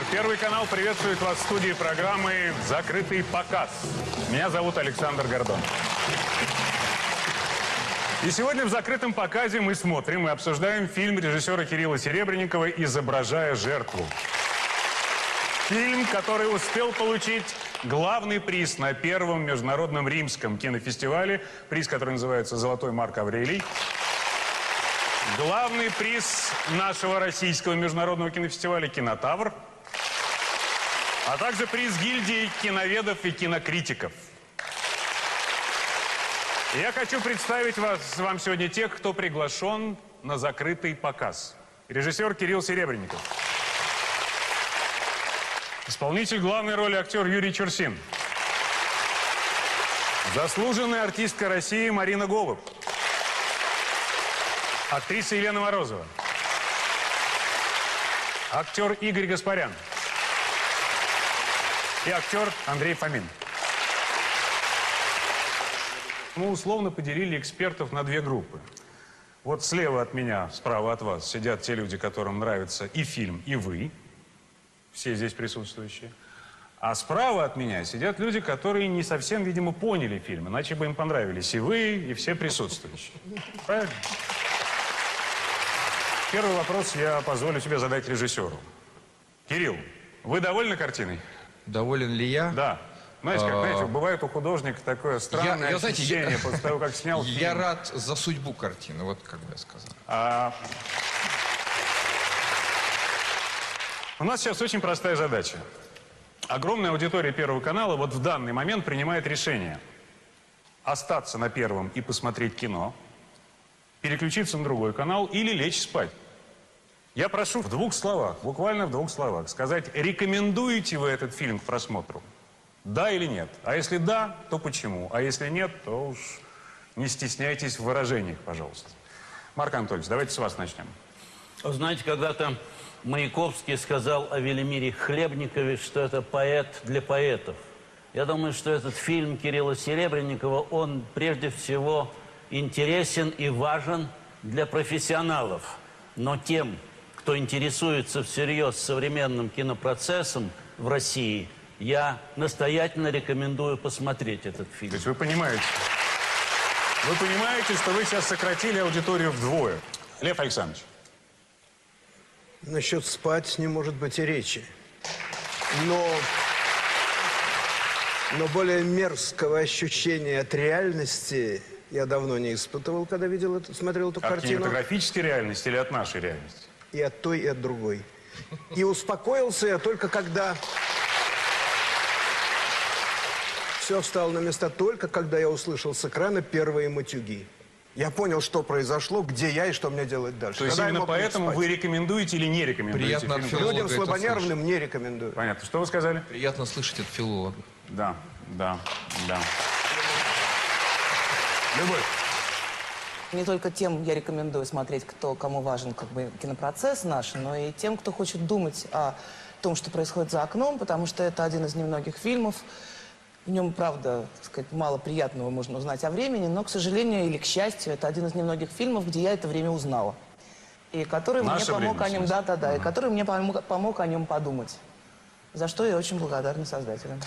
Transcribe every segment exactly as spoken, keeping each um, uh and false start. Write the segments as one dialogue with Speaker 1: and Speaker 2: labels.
Speaker 1: Первый канал приветствует вас в студии программы «Закрытый показ». Меня зовут Александр Гордон. И сегодня в закрытом показе мы смотрим и обсуждаем фильм режиссера Кирилла Серебренникова «Изображая жертву». Фильм, который успел получить главный приз на первом международном римском кинофестивале, приз, который называется «Золотой Марк Аврелий». Главный приз нашего российского международного кинофестиваля «Кинотавр», а также приз гильдии киноведов и кинокритиков. Я хочу представить вас, вам сегодня тех, кто приглашен на закрытый показ. Режиссер Кирилл Серебренников. Исполнитель главной роли актер Юрий Чурсин. Заслуженная артистка России Марина Голуб. Актриса Елена Морозова. Актер Игорь Гаспарян. И актер Андрей Фомин. Мы условно поделили экспертов на две группы. Вот слева от меня, справа от вас сидят те люди, которым нравится и фильм, и вы. Все здесь присутствующие. А справа от меня сидят люди, которые не совсем, видимо, поняли фильм. Иначе бы им понравились и вы, и все присутствующие. Правильно? Первый вопрос я позволю себе задать режиссеру. Кирилл, вы довольны картиной?
Speaker 2: Доволен ли я?
Speaker 1: Да. Знаете, как, знаете, бывает у художника такое странное
Speaker 2: я, я,
Speaker 1: ощущение
Speaker 2: знаете,
Speaker 1: после того, как снял фильм.
Speaker 2: Я рад за судьбу картины, вот как бы я сказал.
Speaker 1: А... У нас сейчас очень простая задача. Огромная аудитория Первого канала вот в данный момент принимает решение остаться на Первом и посмотреть кино, переключиться на другой канал или лечь спать. Я прошу в двух словах, буквально в двух словах, сказать, рекомендуете вы этот фильм к просмотру? Да или нет? А если да, то почему? А если нет, то уж не стесняйтесь в выражениях, пожалуйста. Марк Анатольевич, давайте с вас начнем.
Speaker 3: Знаете, когда-то Маяковский сказал о Велимире Хлебникове, что это поэт для поэтов. Я думаю, что этот фильм Кирилла Серебренникова, он прежде всего интересен и важен для профессионалов. Но тем, кто интересуется всерьез современным кинопроцессом в России, я настоятельно рекомендую посмотреть этот фильм.
Speaker 1: То есть вы понимаете, вы понимаете, что вы сейчас сократили аудиторию вдвое. Лев Александрович.
Speaker 4: Насчет спать не может быть и речи. Но, но более мерзкого ощущения от реальности я давно не испытывал, когда видел это, смотрел эту
Speaker 1: от
Speaker 4: картину.
Speaker 1: От кинематографической реальности или от нашей реальности?
Speaker 4: И от той, и от другой. И успокоился я только когда... Все встало на места только, когда я услышал с экрана первые матюги. Я понял, что произошло, где я и что мне делать дальше.
Speaker 1: То есть
Speaker 4: когда
Speaker 1: именно поэтому вы рекомендуете или не рекомендуете
Speaker 2: Приятно
Speaker 1: фильм?
Speaker 4: Людям слабонервным не рекомендую.
Speaker 1: Понятно. Что вы сказали?
Speaker 2: Приятно слышать от филолога.
Speaker 1: Да, да, да. Любовь.
Speaker 5: Не только тем я рекомендую смотреть, кто, кому важен как бы кинопроцесс наш, но и тем, кто хочет думать о том, что происходит за окном, потому что это один из немногих фильмов. В нем, правда, так сказать, мало приятного можно узнать о времени, но, к сожалению или к счастью, это один из немногих фильмов, где я это время узнала. И который Наше мне помог время, о нем, да, да, да, uh-huh. и который мне помог, помог о нем подумать. За что я очень благодарна создателям.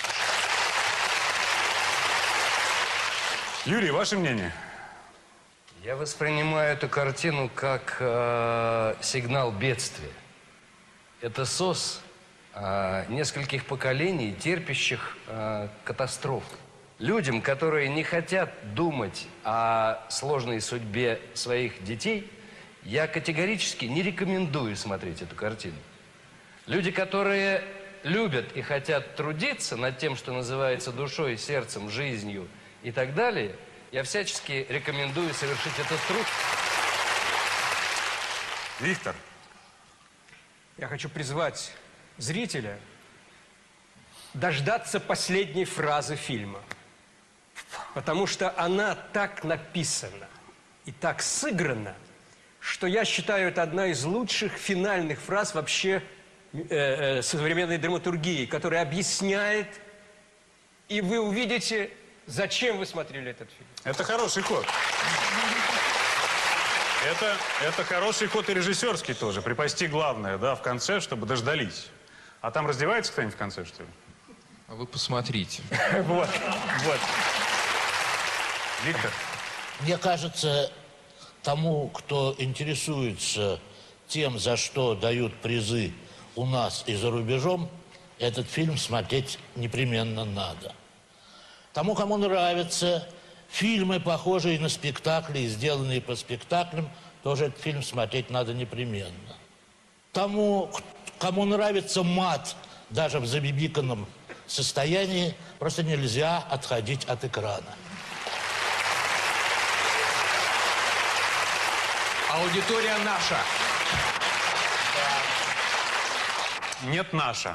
Speaker 1: Юрий, ваше мнение?
Speaker 6: Я воспринимаю эту картину как э, сигнал бедствия. Это сос э, нескольких поколений, терпящих э, катастроф. Людям, которые не хотят думать о сложной судьбе своих детей, я категорически не рекомендую смотреть эту картину. Люди, которые любят и хотят трудиться над тем, что называется душой, сердцем, жизнью и так далее, я всячески рекомендую совершить этот труд.
Speaker 1: Виктор.
Speaker 7: Я хочу призвать зрителя дождаться последней фразы фильма. Потому что она так написана и так сыграна, что я считаю, это одна из лучших финальных фраз вообще э, э, современной драматургии, которая объясняет, и вы увидите, зачем вы смотрели этот фильм.
Speaker 1: Это хороший ход. Это, это хороший ход и режиссерский тоже. Припасти главное, да, в конце, чтобы дождались. А там раздевается кто-нибудь в конце, что ли?
Speaker 2: А вы посмотрите.
Speaker 1: Вот, вот. Виктор?
Speaker 8: Мне кажется, тому, кто интересуется тем, за что дают призы у нас и за рубежом, этот фильм смотреть непременно надо. Тому, кому нравятся фильмы, похожие на спектакли, сделанные по спектаклям, тоже этот фильм смотреть надо непременно. Тому, кому нравится мат, даже в забибиканном состоянии, просто нельзя отходить от экрана.
Speaker 2: Аудитория наша.
Speaker 1: Нет, наша.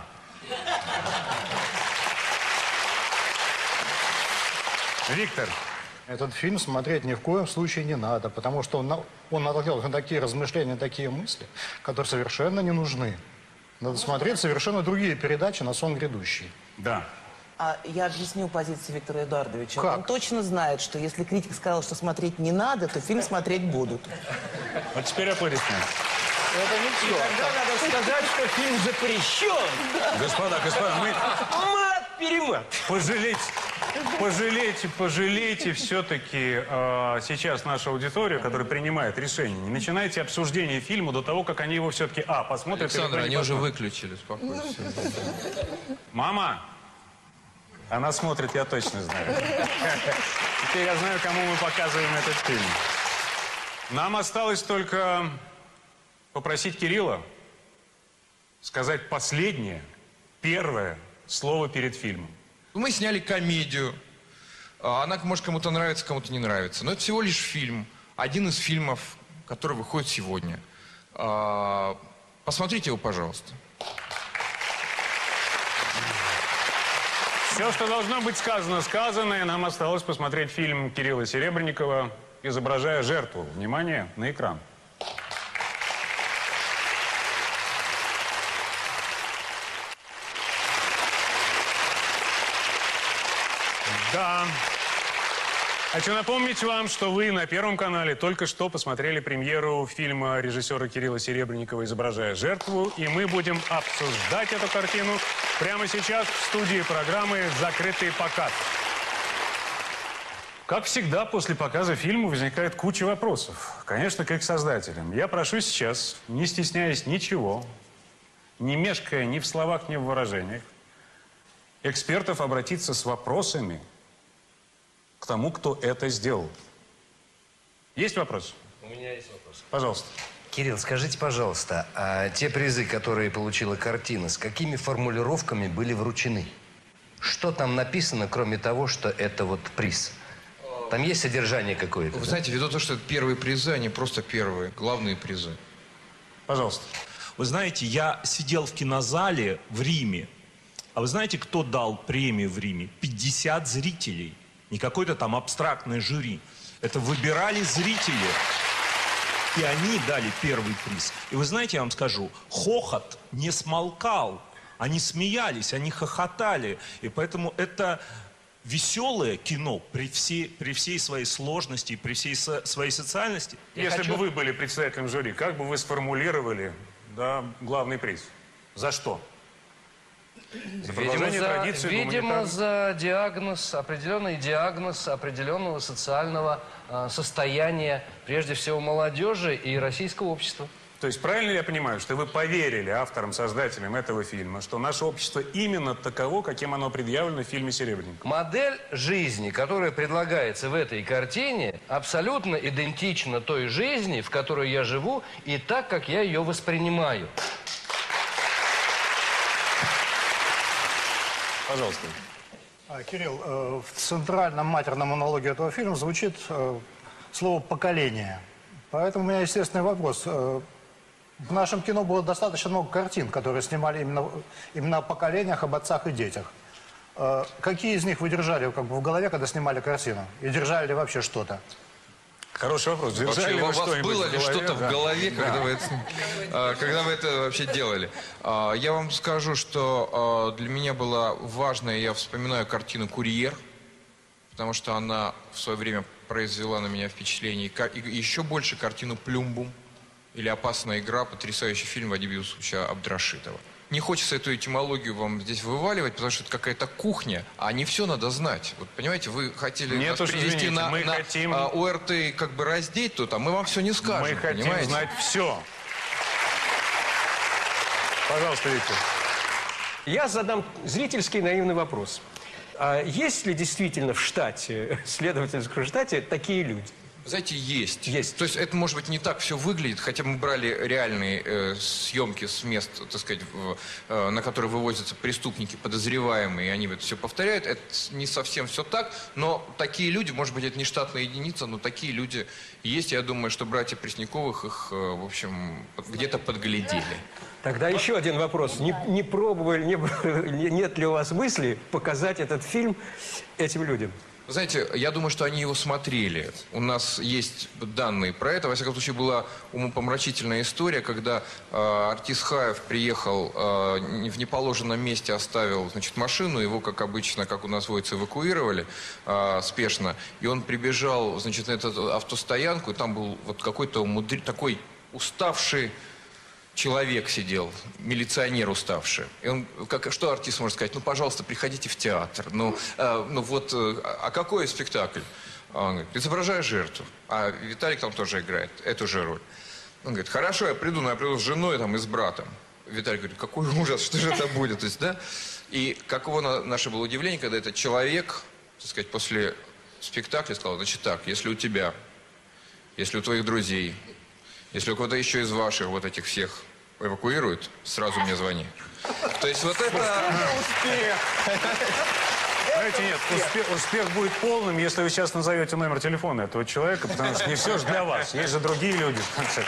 Speaker 1: Виктор.
Speaker 9: Этот фильм смотреть ни в коем случае не надо, потому что он, на- он наталкивает на такие размышления, такие мысли, которые совершенно не нужны. Надо смотреть совершенно другие передачи на сон грядущий.
Speaker 1: Да.
Speaker 5: А я объясню позицию Виктора Эдуардовича.
Speaker 9: Как?
Speaker 5: Он точно знает, что если критик сказал, что смотреть не надо, то фильм смотреть будут.
Speaker 1: Вот теперь аплодисменты.
Speaker 9: Это не все.
Speaker 7: Тогда надо сказать, что фильм запрещен.
Speaker 1: Господа, господа, мы
Speaker 7: Мат-перемат.
Speaker 1: пожалейте, пожалейте, пожалейте все-таки э, сейчас нашу аудиторию, которая принимает решение. Не начинайте обсуждение фильма до того, как они его все-таки, а, посмотрят. или
Speaker 2: Александр,
Speaker 1: не
Speaker 2: они уже
Speaker 1: посмотрят.
Speaker 2: выключили, успокойся.
Speaker 1: Мама, она смотрит, я точно знаю. Теперь я знаю, кому мы показываем этот фильм. Нам осталось только попросить Кирилла сказать последнее, первое слово перед фильмом.
Speaker 2: Мы сняли комедию. А, Она, может, кому-то нравится, кому-то не нравится. Но это всего лишь фильм. Один из фильмов, который выходит сегодня. А, Посмотрите его, пожалуйста.
Speaker 1: Все, что должно быть сказано, сказано, и нам осталось посмотреть фильм Кирилла Серебренникова «Изображая жертву». Внимание, на экран. Да. Хочу напомнить вам, что вы на Первом канале только что посмотрели премьеру фильма режиссера Кирилла Серебренникова «Изображая жертву». И мы будем обсуждать эту картину прямо сейчас в студии программы «Закрытый показ». Как всегда, после показа фильма возникает куча вопросов. Конечно, к их создателям. Я прошу сейчас, не стесняясь ничего, не мешкая ни в словах, ни в выражениях, экспертов обратиться с вопросами к тому, кто это сделал. Есть вопрос?
Speaker 6: У меня есть вопрос.
Speaker 1: Пожалуйста.
Speaker 6: Кирилл, скажите, пожалуйста, а те призы, которые получила картина, с какими формулировками были вручены? Что там написано, кроме того, что это вот приз? Там есть содержание какое-то?
Speaker 2: Вы
Speaker 6: да?
Speaker 2: знаете, ввиду того, что это первые призы, они просто первые, главные призы.
Speaker 1: Пожалуйста.
Speaker 10: Вы знаете, я сидел в кинозале в Риме. А вы знаете, кто дал премию в Риме? пятьдесят зрителей. Не какое-то там абстрактное жюри. Это выбирали зрители. И они дали первый приз. И вы знаете, я вам скажу, хохот не смолкал. Они смеялись, они хохотали. И поэтому это веселое кино при всей, при всей своей сложности, при всей со, своей социальности.
Speaker 1: Если
Speaker 6: хочу-
Speaker 1: бы вы были председателем жюри, как бы вы сформулировали, да, главный приз? За что? За
Speaker 6: Видимо,
Speaker 1: продолжение
Speaker 6: за,
Speaker 1: традиции
Speaker 6: видимо,
Speaker 1: гуманитарной-
Speaker 6: за диагноз, определенный диагноз определенного социального э, состояния, прежде всего, молодежи и российского общества.
Speaker 1: То есть правильно ли я понимаю, что вы поверили авторам, создателям этого фильма, что наше общество именно таково, каким оно предъявлено в фильме «Серебренников»?
Speaker 6: Модель жизни, которая предлагается в этой картине, абсолютно идентична той жизни, в которой я живу, и так, как я ее воспринимаю.
Speaker 1: Пожалуйста.
Speaker 9: А, Кирилл, э, в центральном матерном монологе этого фильма звучит э, слово «поколение». Поэтому у меня естественный вопрос. Э, в нашем кино было достаточно много картин, которые снимали именно, именно о поколениях, об отцах и детях. Э, какие из них вы держали как бы, в голове, когда снимали картину? И держали ли вообще что-то?
Speaker 1: Хороший вопрос. Держали
Speaker 2: Вообще,
Speaker 1: ли
Speaker 2: у
Speaker 1: вы
Speaker 2: вас
Speaker 1: что-нибудь
Speaker 2: было
Speaker 1: в
Speaker 2: ли
Speaker 1: голове?
Speaker 2: что-то в
Speaker 1: Да.
Speaker 2: голове, когда,
Speaker 1: Да.
Speaker 2: вы это, а, когда вы это вообще делали? А, Я вам скажу, что а, для меня была важная, я вспоминаю картину «Курьер», потому что она в свое время произвела на меня впечатление. И ка- И еще больше картину «Плюмбум» или «Опасная игра», потрясающий фильм Вадима Юсуповича Абдрашитова. не хочется эту этимологию вам здесь вываливать, потому что это какая-то кухня, а не все надо знать. Вот понимаете, вы хотели
Speaker 1: Нет
Speaker 2: нас
Speaker 1: уж,
Speaker 2: привести
Speaker 1: извините,
Speaker 2: на,
Speaker 1: мы
Speaker 2: на
Speaker 1: хотим-
Speaker 2: а, ОРТ, как бы раздеть тут, а мы вам все не скажем,
Speaker 1: Мы хотим
Speaker 2: понимаете?
Speaker 1: знать все. Пожалуйста, Виктор.
Speaker 7: Я задам зрительский наивный вопрос. А есть ли действительно в штате, следовательском штате, такие люди?
Speaker 2: Знаете, есть.
Speaker 7: Есть.
Speaker 2: То есть это, может быть, не так все выглядит, хотя мы брали реальные э, съемки с мест, так сказать, в, э, на которые вывозятся преступники, подозреваемые, и они это все повторяют. Это не совсем все так, но такие люди, может быть, это не штатная единица, но такие люди есть. Я думаю, что братья Пресняковых их, э, в общем, где-то подглядели.
Speaker 7: Тогда еще один вопрос. Не, не пробовали, не, нет ли у вас мысли показать этот фильм этим людям?
Speaker 2: Вы знаете, я думаю, что они его смотрели. У нас есть данные про это. Во всяком случае, была умопомрачительная история, когда э, артист Хаев приехал э, в неположенном месте, оставил, значит, машину. Его, как обычно, как у нас водится, эвакуировали э, спешно. И он прибежал, значит, на эту автостоянку, и там был вот какой-то умудри... такой уставший человек сидел, милиционер уставший. И он, как, что артист может сказать? Ну, пожалуйста, приходите в театр. Ну, э, ну вот, э, а какой спектакль? Он говорит, изображая жертву. А Виталик там тоже играет эту же роль. Он говорит, хорошо, я приду, но я приду с женой там, и с братом. Виталик говорит, какой ужас, что же это будет? То есть, да? И каково на, наше было удивление, когда этот человек, так сказать, после спектакля сказал, значит так, если у тебя, если у твоих друзей, если у кого-то еще из ваших вот этих всех эвакуируют, сразу мне звони. То есть вот это...
Speaker 1: Успех! Знаете, нет, успех, успех будет полным, если вы сейчас назовете номер телефона этого человека, потому что не все же для вас. Есть же другие люди, в конце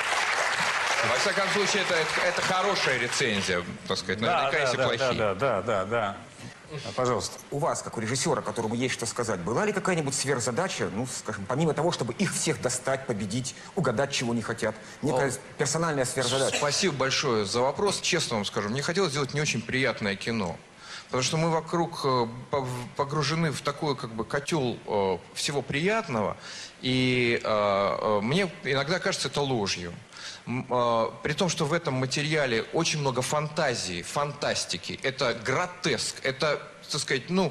Speaker 1: концов.
Speaker 2: Во всяком случае, это, это хорошая рецензия, так сказать. Наверняка,
Speaker 1: да,
Speaker 2: если
Speaker 1: да,
Speaker 2: плохие.
Speaker 1: да, да, да, да. Пожалуйста.
Speaker 11: У вас, как у режиссера, которому есть что сказать, была ли какая-нибудь сверхзадача, ну, скажем, помимо того, чтобы их всех достать, победить, угадать, чего не хотят? Некая
Speaker 2: О,
Speaker 11: персональная сверхзадача.
Speaker 2: Спасибо большое за вопрос. Честно вам скажу, мне хотелось сделать не очень приятное кино. Потому что мы вокруг э, погружены в такой как бы котел э, всего приятного. И э, э, мне иногда кажется это ложью. При том, что в этом материале очень много фантазии, фантастики. Это гротеск, это, так сказать, ну,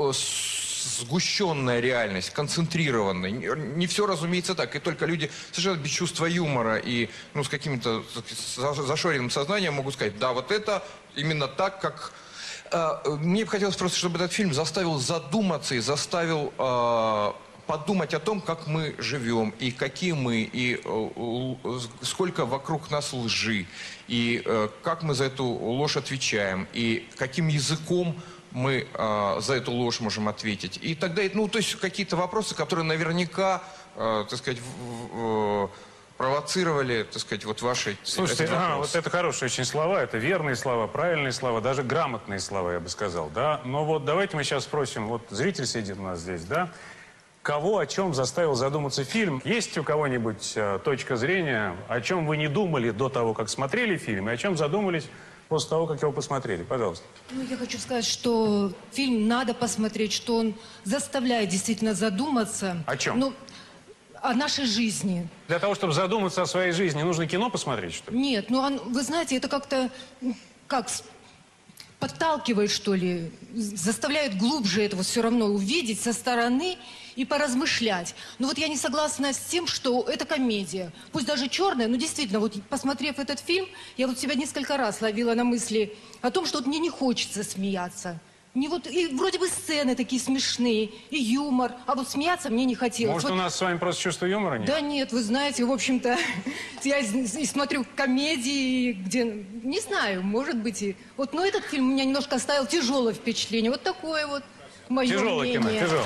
Speaker 2: сгущенная реальность, концентрированная. Не все, разумеется, так. И только люди совершенно без чувства юмора и, ну, с каким-то зашоренным сознанием могут сказать, да, вот это именно так, как... Мне бы хотелось просто, чтобы этот фильм заставил задуматься и заставил... подумать о том, как мы живем, и какие мы, и э, сколько вокруг нас лжи, и э, как мы за эту ложь отвечаем, и каким языком мы э, за эту ложь можем ответить. И тогда, ну, то есть какие-то вопросы, которые наверняка, э, так сказать, в, в, провоцировали, так сказать, вот ваши...
Speaker 1: Слушайте, а, вот это хорошие очень слова, это верные слова, правильные слова, даже грамотные слова, я бы сказал, да? Но вот давайте мы сейчас спросим, вот зритель сидит у нас здесь, да? Кого о чем заставил задуматься фильм? Есть у кого-нибудь э, точка зрения, о чем вы не думали до того, как смотрели фильм, и о чем задумались после того, как его посмотрели? Пожалуйста.
Speaker 12: Ну, я хочу сказать, что фильм надо посмотреть, что он заставляет действительно задуматься.
Speaker 1: О чем?
Speaker 12: Ну, о нашей жизни.
Speaker 1: Для того, чтобы задуматься о своей жизни, нужно кино посмотреть, что ли?
Speaker 12: Нет, ну, он, вы знаете, это как-то, как, подталкивает, что ли, заставляет глубже этого все равно увидеть со стороны и поразмышлять. Но вот я не согласна с тем, что это комедия. Пусть даже черная, но действительно, вот посмотрев этот фильм, я вот себя несколько раз ловила на мысли о том, что вот мне не хочется смеяться. Не вот, и вроде бы сцены такие смешные, и юмор, а вот смеяться мне не хотелось.
Speaker 1: Может,
Speaker 12: вот...
Speaker 1: у нас с вами просто чувство юмора нет?
Speaker 12: Да нет, вы знаете, в общем-то, я и смотрю комедии, где, не знаю, может быть, и... Вот, но этот фильм у меня немножко оставил тяжелое впечатление. Вот такое вот мое
Speaker 1: Тяжелое
Speaker 12: мнение.
Speaker 1: кино, тяжелое.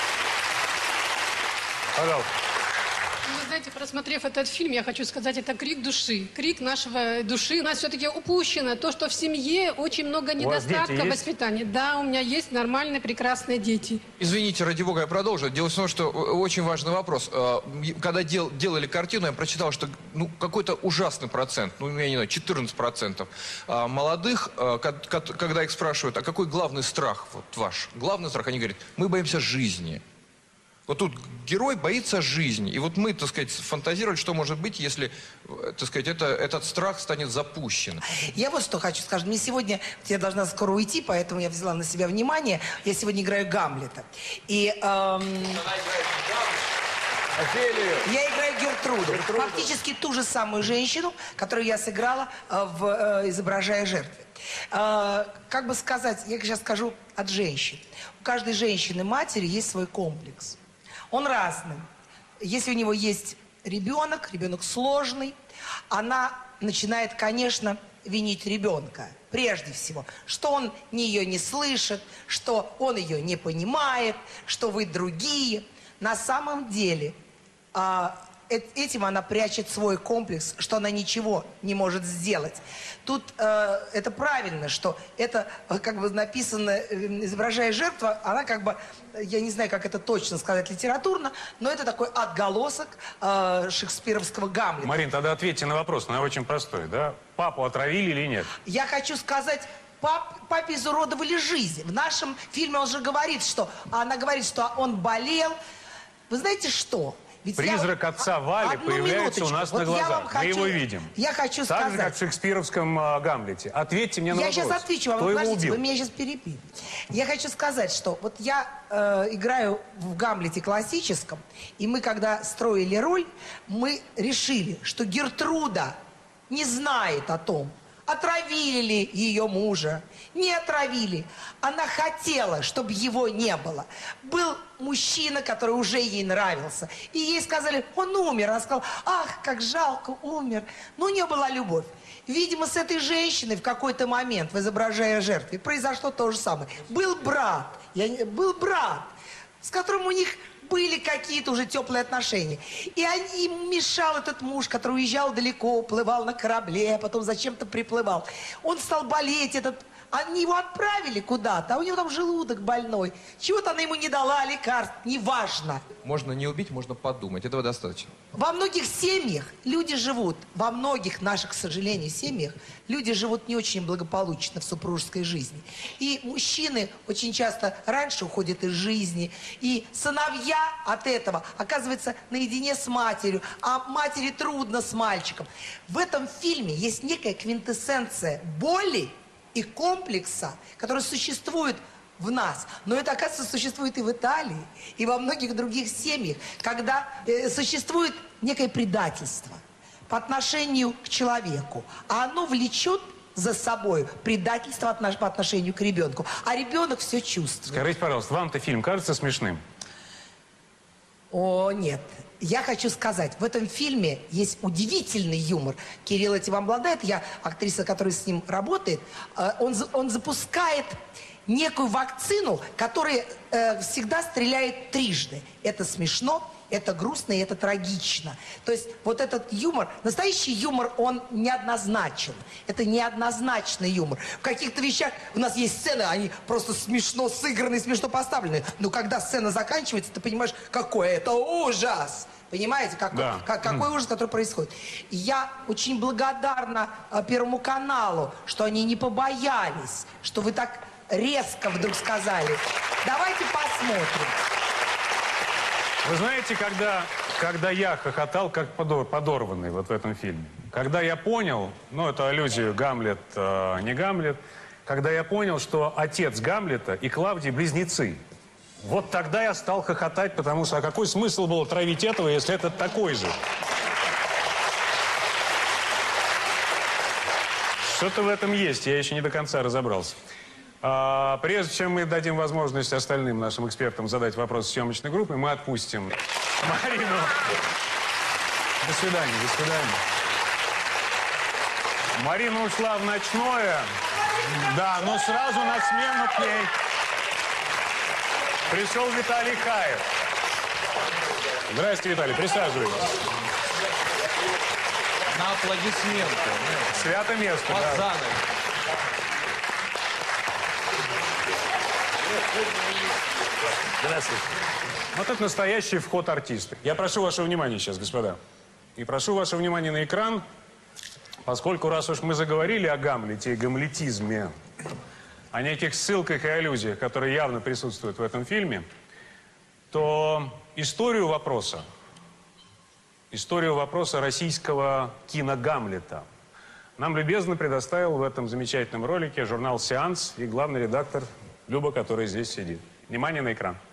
Speaker 1: Пожалуйста.
Speaker 13: Вы знаете, просмотрев этот фильм, я хочу сказать, это крик души. Крик нашего души. У нас все-таки упущено то, что в семье очень много недостатков воспитания. Да, у меня есть нормальные, прекрасные дети.
Speaker 2: Извините, ради бога, я продолжу. Дело в том, что очень важный вопрос. Когда дел, делали картину, я прочитал, что ну, какой-то ужасный процент, ну, я не знаю, четырнадцать процентов молодых, когда их спрашивают, а какой главный страх вот ваш? Главный страх, они говорят, мы боимся жизни. Вот тут герой боится жизни. И вот мы, так сказать, фантазировали, что может быть, если, так сказать, это, этот страх станет запущен.
Speaker 14: Я вот что хочу сказать. Мне сегодня, я должна скоро уйти, поэтому я взяла на себя внимание. Я сегодня играю Гамлета. И... Эм... Я играю Гертруду. Гертруду. Фактически ту же самую женщину, которую я сыграла, э, в, э, изображая жертвы. Э, как бы сказать, я сейчас скажу от женщин. У каждой женщины-матери есть свой комплекс. Он разный. Если у него есть ребенок, ребенок сложный, она начинает, конечно, винить ребенка. Прежде всего, что он ее не слышит, что он ее не понимает, что вы другие. На самом деле, а, этим она прячет свой комплекс, что она ничего не может сделать. Тут э, это правильно, что это, как бы написано, изображая жертву, она как бы, я не знаю, как это точно сказать литературно, но это такой отголосок э, шекспировского Гамлета.
Speaker 1: Марин, тогда ответьте на вопрос, он очень простой, да? Папу отравили или нет?
Speaker 14: Я хочу сказать... Пап, папе изуродовали жизнь. В нашем фильме он же говорит, что... Она говорит, что он болел. Вы знаете что?
Speaker 1: Ведь Призрак я... отца Вали Одну появляется минуточку. у нас вот на глазах. Хочу... Мы его видим.
Speaker 14: Я хочу
Speaker 1: так
Speaker 14: сказать...
Speaker 1: же, как в шекспировском э, Гамлете. Ответьте мне на
Speaker 14: я
Speaker 1: вопрос.
Speaker 14: Я сейчас отвечу вам.
Speaker 1: Кто его
Speaker 14: Подождите,
Speaker 1: убил?
Speaker 14: Вы меня сейчас перебили. Я хочу сказать, что вот я э, играю в Гамлете классическом, и мы, когда строили роль, мы решили, что Гертруда не знает о том, отравили ли ее мужа, не отравили. Она хотела, чтобы его не было. Был мужчина, который уже ей нравился. И ей сказали, он умер. Она сказала, ах, как жалко, умер. Но у нее была любовь. Видимо, с этой женщиной в какой-то момент, изображая жертву, произошло то же самое. Был брат, я, был брат, с которым у них... были какие-то уже теплые отношения. И они, им мешал этот муж, который уезжал далеко, уплывал на корабле, а потом зачем-то приплывал. Он стал болеть, этот... Они его отправили куда-то, а у него там желудок больной. Чего-то она ему не дала, лекарств, неважно.
Speaker 2: Можно не убить, можно подумать. Этого достаточно.
Speaker 14: Во многих семьях люди живут, во многих наших, к сожалению, семьях, люди живут не очень благополучно в супружеской жизни. И мужчины очень часто раньше уходят из жизни, и сыновья от этого оказываются наедине с матерью, а матери трудно с мальчиком. В этом фильме есть некая квинтэссенция боли и комплекса, который существует в нас. Но это, оказывается, существует и в Италии, и во многих других семьях, когда э, существует некое предательство по отношению к человеку, а оно влечет за собой предательство отнош по отношению к ребенку. А ребенок все чувствует.
Speaker 1: Скажите, пожалуйста, вам-то фильм кажется смешным?
Speaker 14: О, нет. Я хочу сказать, в этом фильме есть удивительный юмор. Кирилл этим обладает, я актриса, которая с ним работает. Он, он запускает некую вакцину, которая э, всегда стреляет трижды. Это смешно, это грустно и это трагично. То есть вот этот юмор, настоящий юмор, он неоднозначен. Это неоднозначный юмор. В каких-то вещах у нас есть сцены, они просто смешно сыграны, смешно поставлены. Но когда сцена заканчивается, ты понимаешь, какой это ужас. Понимаете, как,
Speaker 1: да.
Speaker 14: как, какой ужас, который происходит. И я очень благодарна а, Первому каналу, что они не побоялись, что вы так резко вдруг сказали. Давайте посмотрим.
Speaker 1: Вы знаете, когда, когда я хохотал как подор, подорванный вот в этом фильме, когда я понял, ну это аллюзия Гамлет, э, не Гамлет, когда я понял, что отец Гамлета и Клавдий близнецы, вот тогда я стал хохотать, потому что а какой смысл было травить этого, если это такой же? Что-то в этом есть, я еще не до конца разобрался. А, прежде чем мы дадим возможность остальным нашим экспертам задать вопрос съемочной группы, мы отпустим Марину. До свидания, до свидания. Марина ушла в ночное, да, но сразу на смену к ней пришел Виталий Хаев. Здравствуйте, Виталий, присаживайтесь.
Speaker 15: На аплодисменты.
Speaker 1: Свято место,
Speaker 15: под
Speaker 1: да.
Speaker 15: занавес.
Speaker 1: Здравствуйте. Вот это настоящий вход артиста. Я прошу вашего внимания сейчас, господа. И прошу вашего внимания на экран, поскольку раз уж мы заговорили о Гамлете и гамлетизме, о неких ссылках и аллюзиях, которые явно присутствуют в этом фильме, то историю вопроса, историю вопроса российского кино «Гамлета» нам любезно предоставил в этом замечательном ролике журнал «Сеанс» и главный редактор Люба, который здесь сидит. Внимание на экран.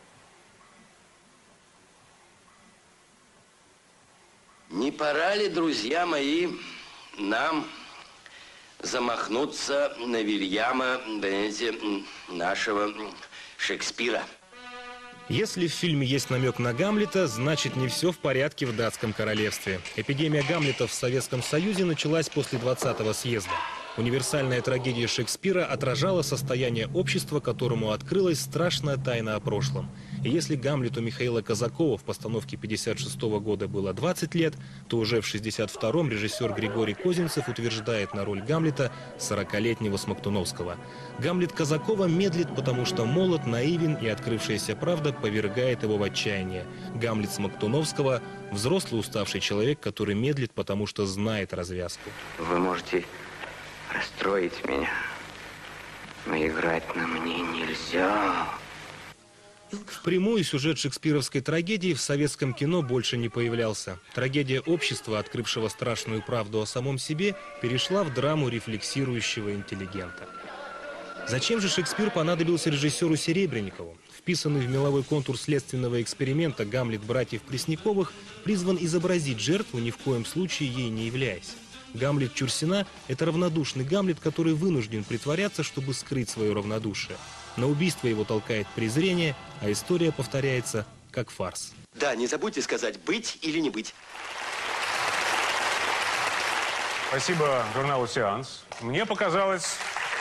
Speaker 16: Не пора ли, друзья мои, нам замахнуться на Вильяма, понимаете, нашего Шекспира?
Speaker 17: Если в фильме есть намек на Гамлета, значит не все в порядке в датском королевстве. Эпидемия Гамлетов в Советском Союзе началась после двадцатого съезда. Универсальная трагедия Шекспира отражала состояние общества, которому открылась страшная тайна о прошлом. И если Гамлету Михаила Казакова в постановке пятьдесят шестого года было двадцать лет, то уже в шестьдесят втором режиссер Григорий Козинцев утверждает на роль Гамлета сорокалетнего Смоктуновского. Гамлет Казакова медлит, потому что молод, наивен, и открывшаяся правда повергает его в отчаяние. Гамлет Смоктуновского – взрослый уставший человек, который медлит, потому что знает развязку.
Speaker 16: Вы можете расстроить меня, но играть на мне нельзя.
Speaker 17: Впрямую сюжет шекспировской трагедии в советском кино больше не появлялся. Трагедия общества, открывшего страшную правду о самом себе, перешла в драму рефлексирующего интеллигента. Зачем же Шекспир понадобился режиссеру Серебренникову? Вписанный в меловой контур следственного эксперимента Гамлет братьев Пресняковых призван изобразить жертву, ни в коем случае ей не являясь. Гамлет Чурсина – это равнодушный Гамлет, который вынужден притворяться, чтобы скрыть свое равнодушие. На убийство его толкает презрение, а история повторяется как фарс.
Speaker 16: Да, не забудьте сказать «быть» или «не быть».
Speaker 1: Спасибо журналу «Сеанс». Мне показалось,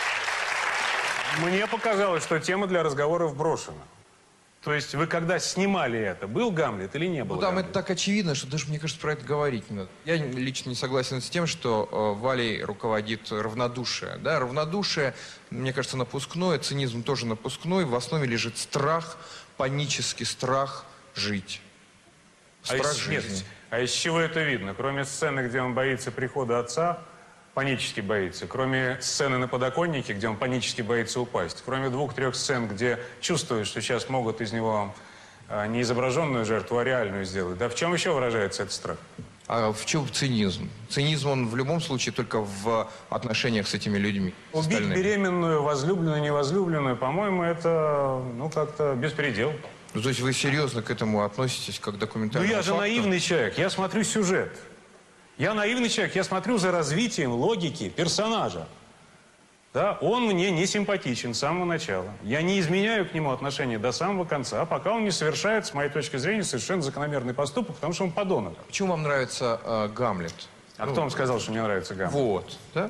Speaker 1: мне показалось, что тема для разговоров брошена. То есть вы когда снимали это, был Гамлет или не был?
Speaker 2: Ну там
Speaker 1: Гамлет?
Speaker 2: это так очевидно, что даже, мне кажется, про это говорить не надо. Я лично не согласен с тем, что э, Валей руководит равнодушие. Да? Равнодушие, мне кажется, напускное, цинизм тоже напускной. В основе лежит страх, панический страх жить. Страх
Speaker 1: а из,
Speaker 2: жизни.
Speaker 1: Нет, а из чего это видно? Кроме сцены, где он боится прихода отца, панически боится. Кроме сцены на подоконнике, где он панически боится упасть. Кроме двух-трех сцен, где чувствует, что сейчас могут из него а, не изображенную жертву, а реальную сделать. Да в чем еще выражается этот страх?
Speaker 2: А в чем цинизм? Цинизм, он в любом случае только в отношениях с этими людьми.
Speaker 1: Убить
Speaker 2: остальными.
Speaker 1: беременную, возлюбленную, невозлюбленную, по-моему, это, ну, как-то беспредел.
Speaker 2: Ну, то есть вы серьезно к этому относитесь, как к документальному
Speaker 1: Ну, я же
Speaker 2: факту?
Speaker 1: наивный человек, я смотрю сюжет. Я наивный человек, я смотрю за развитием логики персонажа. Да, он мне не симпатичен с самого начала. Я не изменяю к нему отношения до самого конца, пока он не совершает, с моей точки зрения, совершенно закономерный поступок, потому что он подонок.
Speaker 2: Почему вам нравится э, Гамлет?
Speaker 1: А
Speaker 2: ну,
Speaker 1: кто вам сказал, что мне нравится Гамлет?
Speaker 2: Вот, да?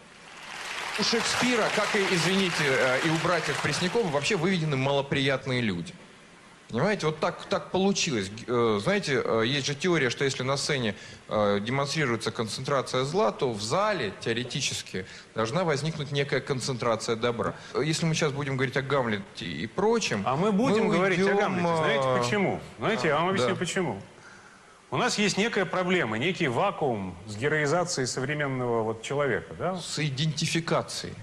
Speaker 2: У Шекспира, как и, извините, э, и у братьев Пресняковых, вообще выведены малоприятные люди. Понимаете, вот так, так получилось. Э, знаете, э, есть же теория, что если на сцене э, демонстрируется концентрация зла, то в зале, теоретически, должна возникнуть некая концентрация добра. Если мы сейчас будем говорить о Гамлете и прочем...
Speaker 1: А мы будем
Speaker 2: мы
Speaker 1: говорить
Speaker 2: уйдем,
Speaker 1: о Гамлете. Знаете
Speaker 2: э,
Speaker 1: почему? Знаете, я вам объясню
Speaker 2: да.
Speaker 1: почему. У нас есть некая проблема, некий вакуум с героизацией современного вот человека. Да?
Speaker 2: С идентификацией.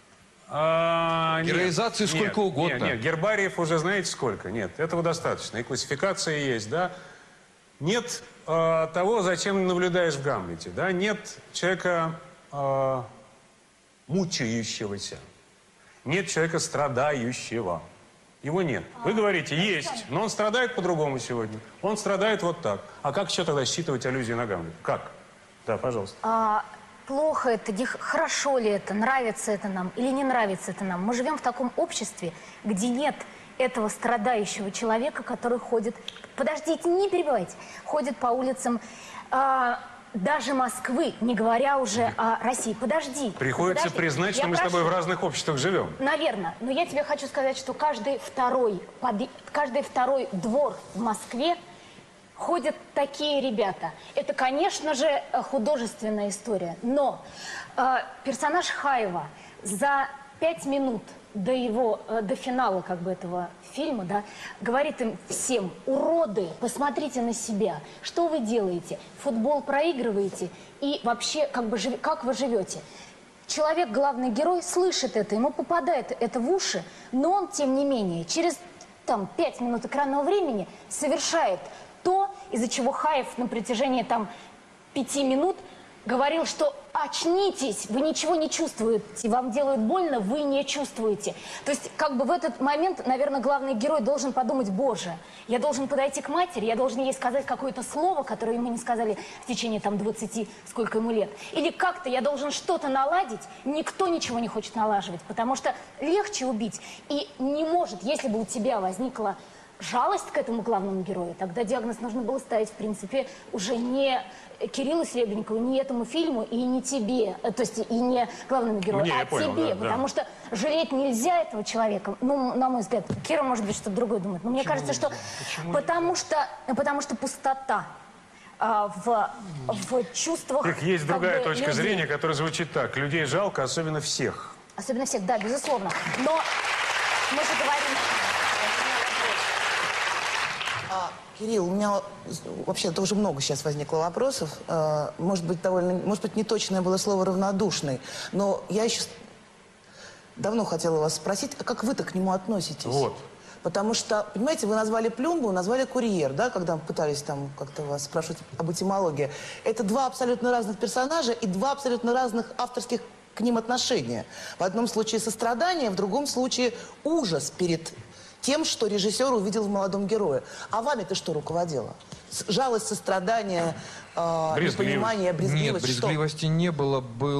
Speaker 1: А,
Speaker 2: Героизации
Speaker 1: нет,
Speaker 2: сколько
Speaker 1: нет,
Speaker 2: угодно.
Speaker 1: Нет, нет, гербариев уже знаете сколько? Нет, этого достаточно. И классификация есть, да. Нет э, того, зачем наблюдаешь в Гамлете, да. Нет человека э, мучающегося. Нет человека страдающего. Его нет. Вы говорите, есть, но он страдает по-другому сегодня. Он страдает вот так. А как еще тогда считывать аллюзию на Гамлет? Как? Да, пожалуйста.
Speaker 18: А, плохо это, не, хорошо ли это, нравится это нам или не нравится это нам. Мы живем в таком обществе, где нет этого страдающего человека, который ходит... Подождите, не перебивайте. Ходит по улицам... А, даже Москвы, не говоря уже о России. Подожди.
Speaker 1: Приходится
Speaker 18: подожди.
Speaker 1: признать, что
Speaker 18: Я
Speaker 1: мы
Speaker 18: прошу.
Speaker 1: с тобой в разных обществах живем.
Speaker 18: Наверное. Но я тебе хочу сказать, что каждый второй, под... каждый второй двор в Москве ходят такие ребята. Это, конечно же, художественная история. Но э, персонаж Хаева за пять минут до его, э, до финала как бы этого фильма, да, говорит им всем: уроды, посмотрите на себя, что вы делаете, футбол проигрываете и вообще как бы жив... как вы живете. Человек, главный герой, слышит это, ему попадает это в уши, но он, тем не менее, через там пять минут экранного времени совершает то, из-за чего Хаев на протяжении там пяти минут говорил, что очнитесь, вы ничего не чувствуете, вам делают больно, вы не чувствуете. То есть как бы в этот момент, наверное, главный герой должен подумать: боже, я должен подойти к матери, я должен ей сказать какое-то слово, которое ему не сказали в течение там двадцати, сколько ему лет. Или как-то я должен что-то наладить, никто ничего не хочет налаживать, потому что легче убить и не может, если бы у тебя возникла жалость к этому главному герою, тогда диагноз нужно было ставить, в принципе, уже не Кириллу Серебренникову, не этому фильму и не тебе, то есть и не главному герою,
Speaker 1: Мне,
Speaker 18: а
Speaker 1: я понял,
Speaker 18: тебе,
Speaker 1: да,
Speaker 18: потому
Speaker 1: да.
Speaker 18: что жалеть нельзя этого человека, ну, на мой взгляд. Кира, может быть, что-то другое думает, но мне кажется, что потому, что потому что пустота а, в, в чувствах.
Speaker 1: Так есть
Speaker 18: как
Speaker 1: другая
Speaker 18: бы,
Speaker 1: точка
Speaker 18: людей.
Speaker 1: зрения, которая звучит так: людей жалко, особенно всех.
Speaker 18: Особенно всех, да, безусловно. Но мы же говорим...
Speaker 5: А, Кирилл, у меня вообще тоже много сейчас возникло вопросов. А, может быть, довольно, может быть, неточное было слово «равнодушный», но я еще давно хотела вас спросить, а как вы-то к нему относитесь?
Speaker 1: Вот.
Speaker 5: Потому что, понимаете, вы назвали Плюмбу, назвали Курьер, да, когда пытались там как-то вас спрашивать об этимологии. Это два абсолютно разных персонажа и два абсолютно разных авторских к ним отношения. В одном случае сострадание, в другом случае ужас перед тем, что режиссер увидел в молодом герое. А вами-то что руководило? С- Жалость, сострадание, э, непонимание, брезгливость?
Speaker 2: Нет, брезгливости не было.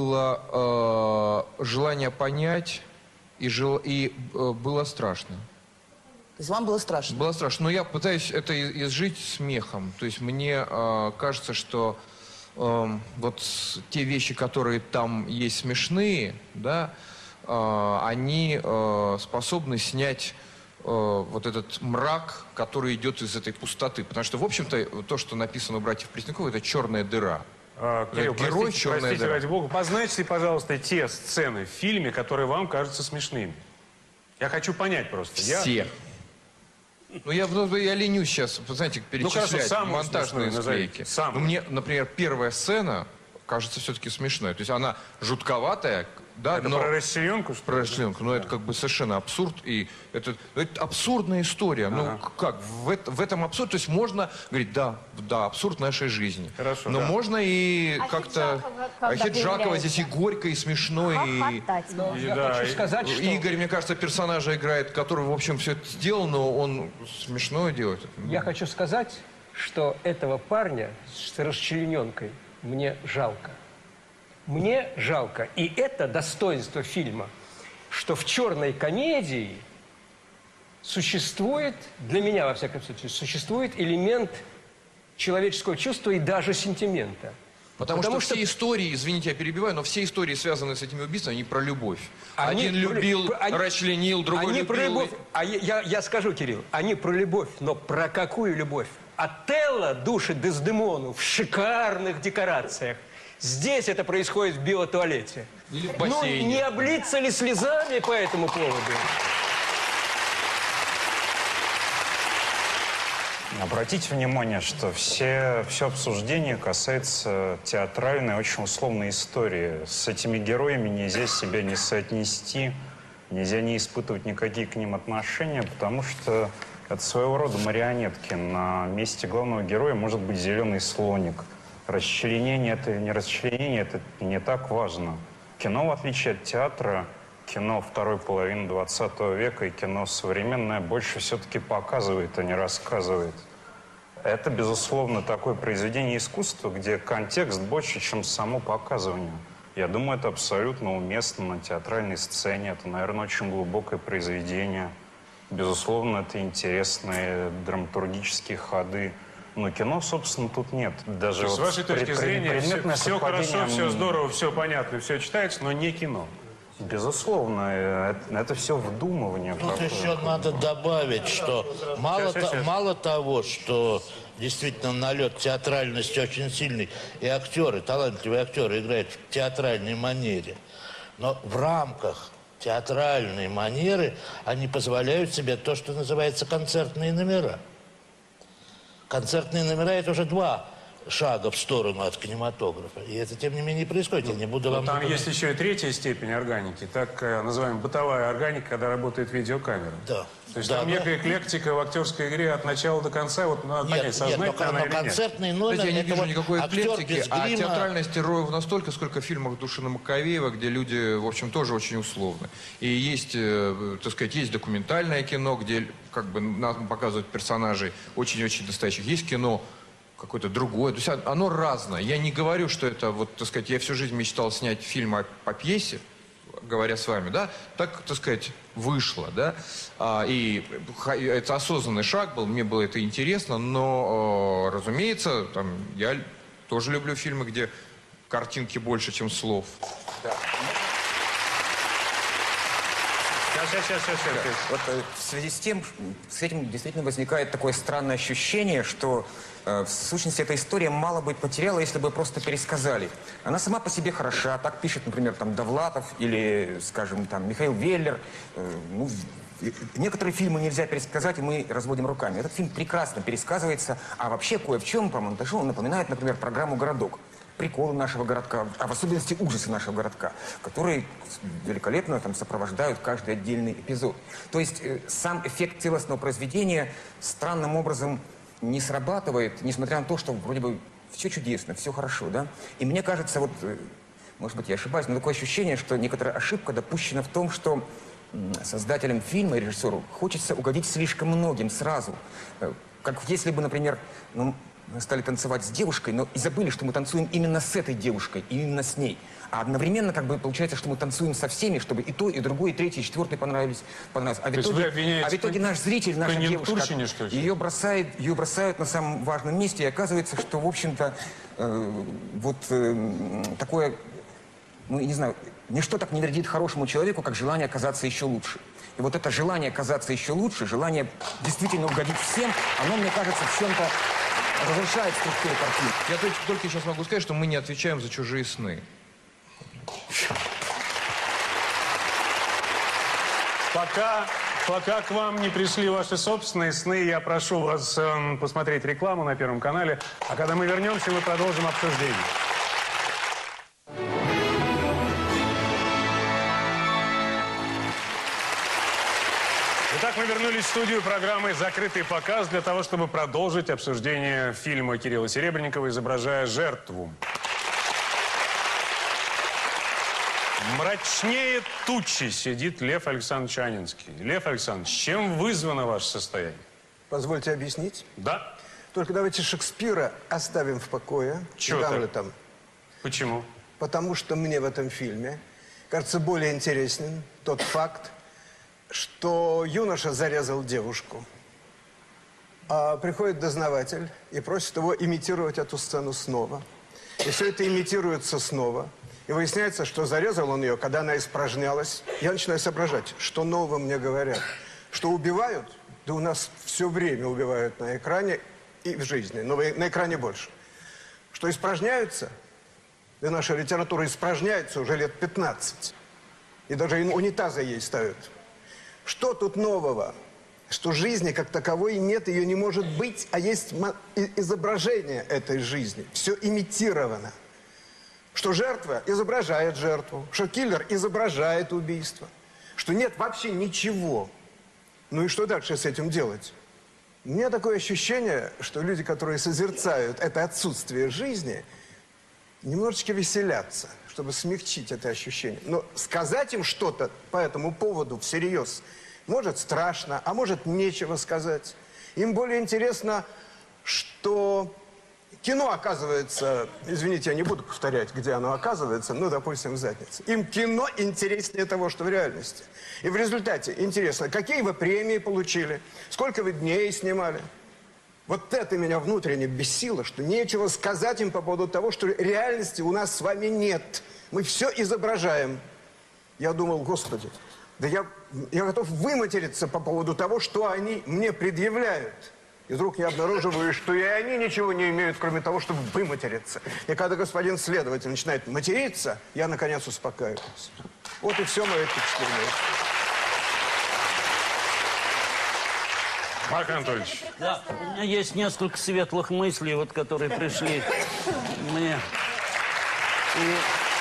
Speaker 2: Было э, желание понять, и, жел... и э, было страшно.
Speaker 5: То есть вам было страшно?
Speaker 2: Было страшно. Но я пытаюсь это и- изжить смехом. То есть мне э, кажется, что э, вот те вещи, которые там есть смешные, да, э, они э, способны снять вот этот мрак, который идет из этой пустоты. Потому что, в общем-то, то, что написано у братьев Преснякова, это черная дыра.
Speaker 1: А, Кирилл,
Speaker 2: Герой
Speaker 1: простите,
Speaker 2: черная
Speaker 1: простите,
Speaker 2: дыра.
Speaker 1: ради бога, позначьте, пожалуйста, те сцены в фильме, которые вам кажутся смешными. Я хочу понять просто. Я...
Speaker 2: Все. Ну, я, ну, я ленюсь сейчас, вы знаете, перечислять
Speaker 1: хорошо, самую
Speaker 2: монтажные
Speaker 1: смешную назовите.
Speaker 2: склейки.
Speaker 1: Самую.
Speaker 2: Ну, мне, например, первая сцена кажется все-таки смешной. То есть она жутковатая, да,
Speaker 1: Это
Speaker 2: но...
Speaker 1: про расчленку, что ли?
Speaker 2: Про расчленку. Но это как бы совершенно абсурд. И это, ну, это абсурдная история.
Speaker 1: Ага.
Speaker 2: Ну, как? В, это- в этом абсурд. То есть можно говорить, да, да, абсурд нашей жизни.
Speaker 1: Хорошо,
Speaker 2: Но
Speaker 1: да.
Speaker 2: можно и
Speaker 18: А
Speaker 2: как-то...
Speaker 18: Хиджакова когда
Speaker 2: А Хиджакова
Speaker 18: появляется?
Speaker 2: здесь и горько, и смешно, и...
Speaker 18: Хохотать можно.
Speaker 1: И
Speaker 7: Я
Speaker 1: да,
Speaker 7: хочу
Speaker 1: и-
Speaker 7: сказать, что...
Speaker 2: Игорь, мне кажется, персонажа играет, который, в общем, все это сделал, но он смешно делает.
Speaker 7: Я хочу сказать, что этого парня с расчлененкой мне жалко. Мне жалко. И это достоинство фильма, что в черной комедии существует, для меня, во всяком случае, существует элемент человеческого чувства и даже сентимента.
Speaker 2: Потому, что, все истории, извините, я перебиваю, но все истории, связанные с этими убийствами, они про любовь.
Speaker 7: Они
Speaker 2: Один
Speaker 7: про-
Speaker 2: любил,
Speaker 7: про- они-
Speaker 2: расчленил, другой
Speaker 7: Они
Speaker 2: любил.
Speaker 7: про любовь. А я, я- я скажу, Кирилл, они про любовь, но про какую любовь? Отелло душит Дездемону в шикарных декорациях. Здесь это происходит в биотуалете.
Speaker 2: Или в
Speaker 7: Ну,
Speaker 2: бассейне.
Speaker 7: не облиться ли слезами по этому поводу?
Speaker 19: Обратите внимание, что все, все обсуждение касается театральной, очень условной истории. С этими героями нельзя себя не соотнести, нельзя не испытывать никакие к ним отношения, потому что это своего рода марионетки. На месте главного героя может быть зеленый слоник. Расчленение это или не расчленение, это не так важно. Кино, в отличие от театра, кино второй половины двадцатого века и кино современное больше все-таки показывает, а не рассказывает. Это, безусловно, такое произведение искусства, где контекст больше, чем само показывание. Я думаю, это абсолютно уместно на театральной сцене. Это, наверное, очень глубокое произведение. Безусловно, это интересные драматургические ходы. Но кино, собственно, тут нет. Даже
Speaker 1: То есть,
Speaker 19: вот
Speaker 1: с вашей точки
Speaker 19: пред-
Speaker 1: зрения, все,
Speaker 19: предметное
Speaker 1: все
Speaker 19: совпадение,
Speaker 1: хорошо, все
Speaker 19: м,
Speaker 1: здорово, все понятно, все читается, но не кино.
Speaker 19: Безусловно, э, это, это все вдумывание.
Speaker 8: Тут
Speaker 19: какое-то.
Speaker 8: еще надо добавить, что мало,
Speaker 19: Сейчас,
Speaker 8: то-
Speaker 19: сейчас.
Speaker 8: мало того, что действительно налет театральности очень сильный, и актеры, талантливые актеры играют в театральной манере, но в рамках театральной манеры они позволяют себе то, что называется концертные номера. Концертные номера – это уже два шага в сторону от кинематографа. И это, тем не менее, происходит. Я не буду
Speaker 1: Но
Speaker 8: вам...
Speaker 1: там
Speaker 8: напоминать.
Speaker 1: есть еще и третья степень органики, так э, называемая бытовая органика, когда работает видеокамера.
Speaker 8: Да.
Speaker 1: То есть
Speaker 8: Да,
Speaker 1: там
Speaker 8: да.
Speaker 1: некая эклектика в актерской игре от начала до конца, вот надо
Speaker 8: Нет,
Speaker 1: понять,
Speaker 8: нет,
Speaker 1: сознательно
Speaker 8: но-
Speaker 1: она
Speaker 8: но
Speaker 1: или нет.
Speaker 8: концертный номер...
Speaker 2: Знаете, я не
Speaker 8: это
Speaker 2: вижу
Speaker 8: вот
Speaker 2: никакой
Speaker 8: актер
Speaker 2: эклектики,
Speaker 8: без
Speaker 2: а
Speaker 8: грима.
Speaker 2: театральности ровно настолько, сколько в фильмах Душина Маковеева, где люди, в общем, тоже очень условны. И есть, э, так сказать, есть документальное кино, где как бы нам показывают персонажей очень-очень настоящих. Есть кино какое-то другое. То есть оно разное. Я не говорю, что это, вот, так сказать, я всю жизнь мечтал снять фильм о- по пьесе, говоря с вами, да, так, так сказать, вышло, да, а, и ха- это осознанный шаг был, мне было это интересно, но, э, разумеется, там, я тоже люблю фильмы, где картинки больше, чем слов.
Speaker 1: Сейчас, сейчас, сейчас, сейчас.
Speaker 11: Вот э, в связи с тем, с этим действительно возникает такое странное ощущение, что э, в сущности эта история мало бы потеряла, если бы просто пересказали. Она сама по себе хороша, так пишет, например, там Довлатов или, скажем, там Михаил Веллер. Э, ну, и- некоторые фильмы нельзя пересказать, и мы разводим руками. Этот фильм прекрасно пересказывается, а вообще кое в чем по монтажу он напоминает, например, программу «Городок». Приколы нашего городка, а в особенности ужасы нашего городка, которые великолепно там сопровождают каждый отдельный эпизод. То есть э, сам эффект целостного произведения странным образом не срабатывает, несмотря на то, что вроде бы все чудесно, все хорошо, да? И мне кажется, вот, э, может быть, я ошибаюсь, но такое ощущение, что некоторая ошибка допущена в том, что м, создателям фильма и режиссеру хочется угодить слишком многим сразу. Э, Как если бы, например, ну, мы стали танцевать с девушкой, но и забыли, что мы танцуем именно с этой девушкой, и именно с ней. А одновременно как бы получается, что мы танцуем со всеми, чтобы и то, и другое, и третье, и четвертое понравились. понравилось. А в
Speaker 1: То есть
Speaker 11: итоге,
Speaker 1: вы обвиняете
Speaker 11: а в итоге наш зритель, наша девушка,
Speaker 1: конъюнктурщине, что ли?
Speaker 11: ее бросает, ее бросают на самом важном месте, и оказывается, что, в общем-то, э, вот э, такое, ну, я не знаю, ничто так не вредит хорошему человеку, как желание оказаться еще лучше. И вот это желание оказаться еще лучше, желание действительно угодить всем, оно, мне кажется, в чем-то разрушает структуру картины.
Speaker 2: Я только, только сейчас могу сказать, что мы не отвечаем за чужие сны.
Speaker 1: Пока, пока к вам не пришли ваши собственные сны, я прошу вас эм, посмотреть рекламу на Первом канале. А когда мы вернемся, мы продолжим обсуждение. Итак, мы вернулись в студию программы «Закрытый показ» для того, чтобы продолжить обсуждение фильма Кирилла Серебренникова «Изображая жертву». Мрачнее тучи сидит Лев Александрович Анинский. Лев Александрович, чем вызвано ваше состояние?
Speaker 4: Позвольте объяснить.
Speaker 1: Да.
Speaker 4: Только давайте Шекспира оставим в покое.
Speaker 1: Чего
Speaker 4: и
Speaker 1: так?
Speaker 4: Гамлетом.
Speaker 1: Почему?
Speaker 4: Потому что мне в этом фильме кажется более интересным тот факт, что юноша зарезал девушку. А приходит дознаватель и просит его имитировать эту сцену снова. И все это имитируется снова. И выясняется, что зарезал он ее, когда она испражнялась. Я начинаю соображать, что нового мне говорят. Что убивают? Да у нас все время убивают на экране и в жизни, но на экране больше. Что испражняются? Да наша литература испражняется уже лет пятнадцать. И даже унитазы ей ставят. Что тут нового? Что жизни как таковой нет, ее не может быть, а есть изображение этой жизни. Все имитировано. Что жертва изображает жертву, что киллер изображает убийство, что нет вообще ничего. Ну и что дальше с этим делать? У меня такое ощущение, что люди, которые созерцают это отсутствие жизни, немножечко веселятся, чтобы смягчить это ощущение. Но сказать им что-то по этому поводу всерьез может страшно, а может нечего сказать. Им более интересно, что кино оказывается, извините, я не буду повторять, где оно оказывается, ну, допустим, в заднице. Им кино интереснее того, что в реальности. И в результате интересно, какие вы премии получили, сколько вы дней снимали. Вот это меня внутренне бесило, что нечего сказать им по поводу того, что реальности у нас с вами нет. Мы все изображаем. Я думал, господи, да я, я готов выматериться по поводу того, что они мне предъявляют. И вдруг я обнаруживаю, что и они ничего не имеют, кроме того, чтобы выматериться. И когда господин следователь начинает материться, я, наконец, успокаиваюсь. Вот и все мое впечатление.
Speaker 1: Марк Анатольевич.
Speaker 3: Да, у меня есть несколько светлых мыслей, вот, которые пришли мне. И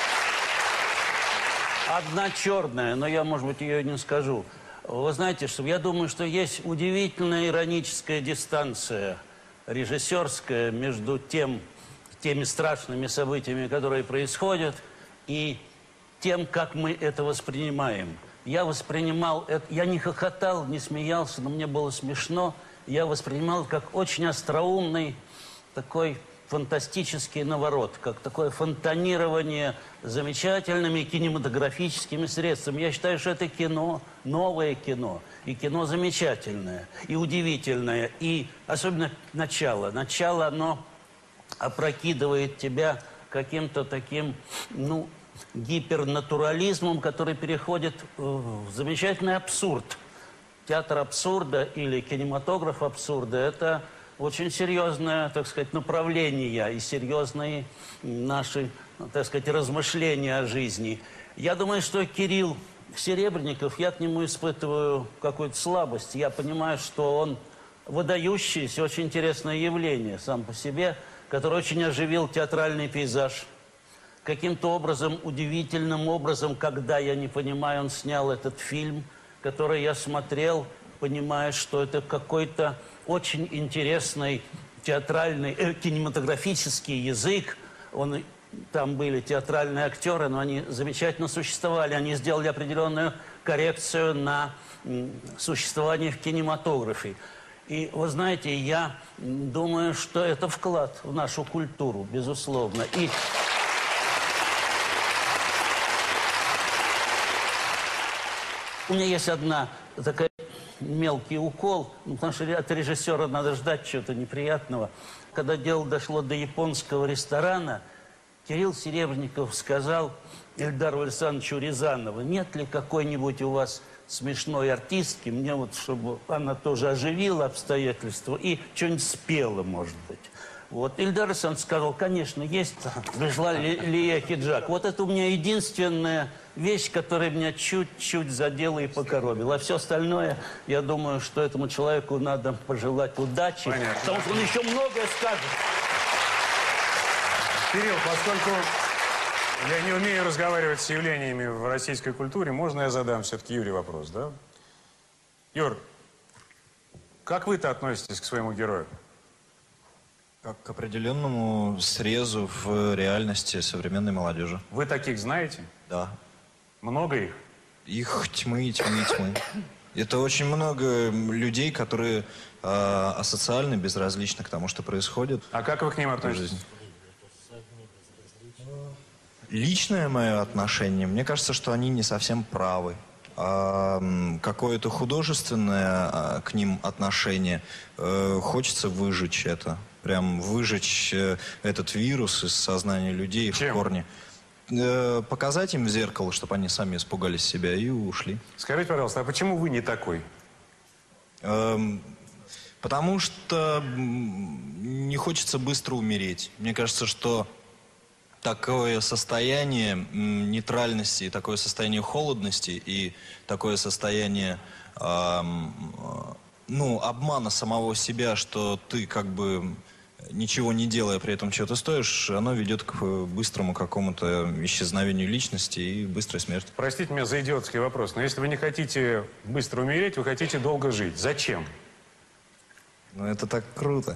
Speaker 3: одна черная, но я, может быть, ее не скажу. Вы знаете, что я думаю, что есть удивительная ироническая дистанция режиссерская между тем, теми страшными событиями, которые происходят, и тем, как мы это воспринимаем. Я воспринимал это, я не хохотал, не смеялся, но мне было смешно. Я воспринимал это как очень остроумный такой фантастический наворот, как такое фонтанирование замечательными кинематографическими средствами. Я считаю, что это кино, новое кино, и кино замечательное, и удивительное, и особенно начало. Начало, оно опрокидывает тебя каким-то таким, ну, гипернатурализмом, который переходит в замечательный абсурд. Театр абсурда или кинематограф абсурда – это очень серьезное, так сказать, направление и серьезные наши, так сказать, размышления о жизни. Я думаю, что Кирилл Серебренников, я к нему испытываю какую-то слабость. Я понимаю, что он выдающееся, очень интересное явление сам по себе, который очень оживил театральный пейзаж. Каким-то образом, удивительным образом, когда я не понимаю, он снял этот фильм, который я смотрел, понимая, что это какой-то очень интересный театральный, э, кинематографический язык. Он, там были театральные актеры, но они замечательно существовали. Они сделали определенную коррекцию на м, существование в кинематографе. И, вы знаете, я думаю, что это вклад в нашу культуру, безусловно. И у меня есть одна такая мелкий укол, ну, потому что от режиссера надо ждать чего-то неприятного. Когда дело дошло до японского ресторана, Кирилл Серебренников сказал Эльдару Александровичу Рязанову: нет ли какой-нибудь у вас смешной артистки, мне вот, чтобы она тоже оживила обстоятельства и что-нибудь спела, может быть. Вот. Эльдар Александрович сказал: конечно, есть, пришла Ли, Лия Киджак. Вот это у меня единственная вещь, которая меня чуть-чуть задела и покоробила. А все остальное, я думаю, что этому человеку надо пожелать удачи. Понятно. Потому что он еще многое скажет.
Speaker 1: Кирилл, поскольку я не умею разговаривать с явлениями в российской культуре, можно я задам все-таки Юре вопрос, да? Юр, как вы-то относитесь к своему герою?
Speaker 20: Как к определенному срезу в реальности современной молодежи.
Speaker 1: Вы таких знаете?
Speaker 20: Да.
Speaker 1: Много их?
Speaker 20: Их тьмы, тьмы, тьмы. Это очень много людей, которые э, асоциальны, безразличны к тому, что происходит.
Speaker 1: А как вы к ним относитесь?
Speaker 20: Личное мое отношение, мне кажется, что они не совсем правы. А, какое-то художественное а, к ним отношение, э, хочется выжечь это. Прям выжечь э, этот вирус из сознания людей в корне. Э, показать им в зеркало, чтобы они сами испугались себя и ушли.
Speaker 1: Скажите, пожалуйста, а почему вы не такой?
Speaker 20: Э, потому что не хочется быстро умереть. Мне кажется, что такое состояние нейтральности, такое состояние холодности и такое состояние э, ну, обмана самого себя, что ты как бы ничего не делая при этом чего-то стоишь, оно ведет к быстрому какому-то исчезновению личности и быстрой смерти.
Speaker 1: Простите меня за идиотский вопрос, но если вы не хотите быстро умереть, вы хотите долго жить. Зачем?
Speaker 20: Ну, это так круто.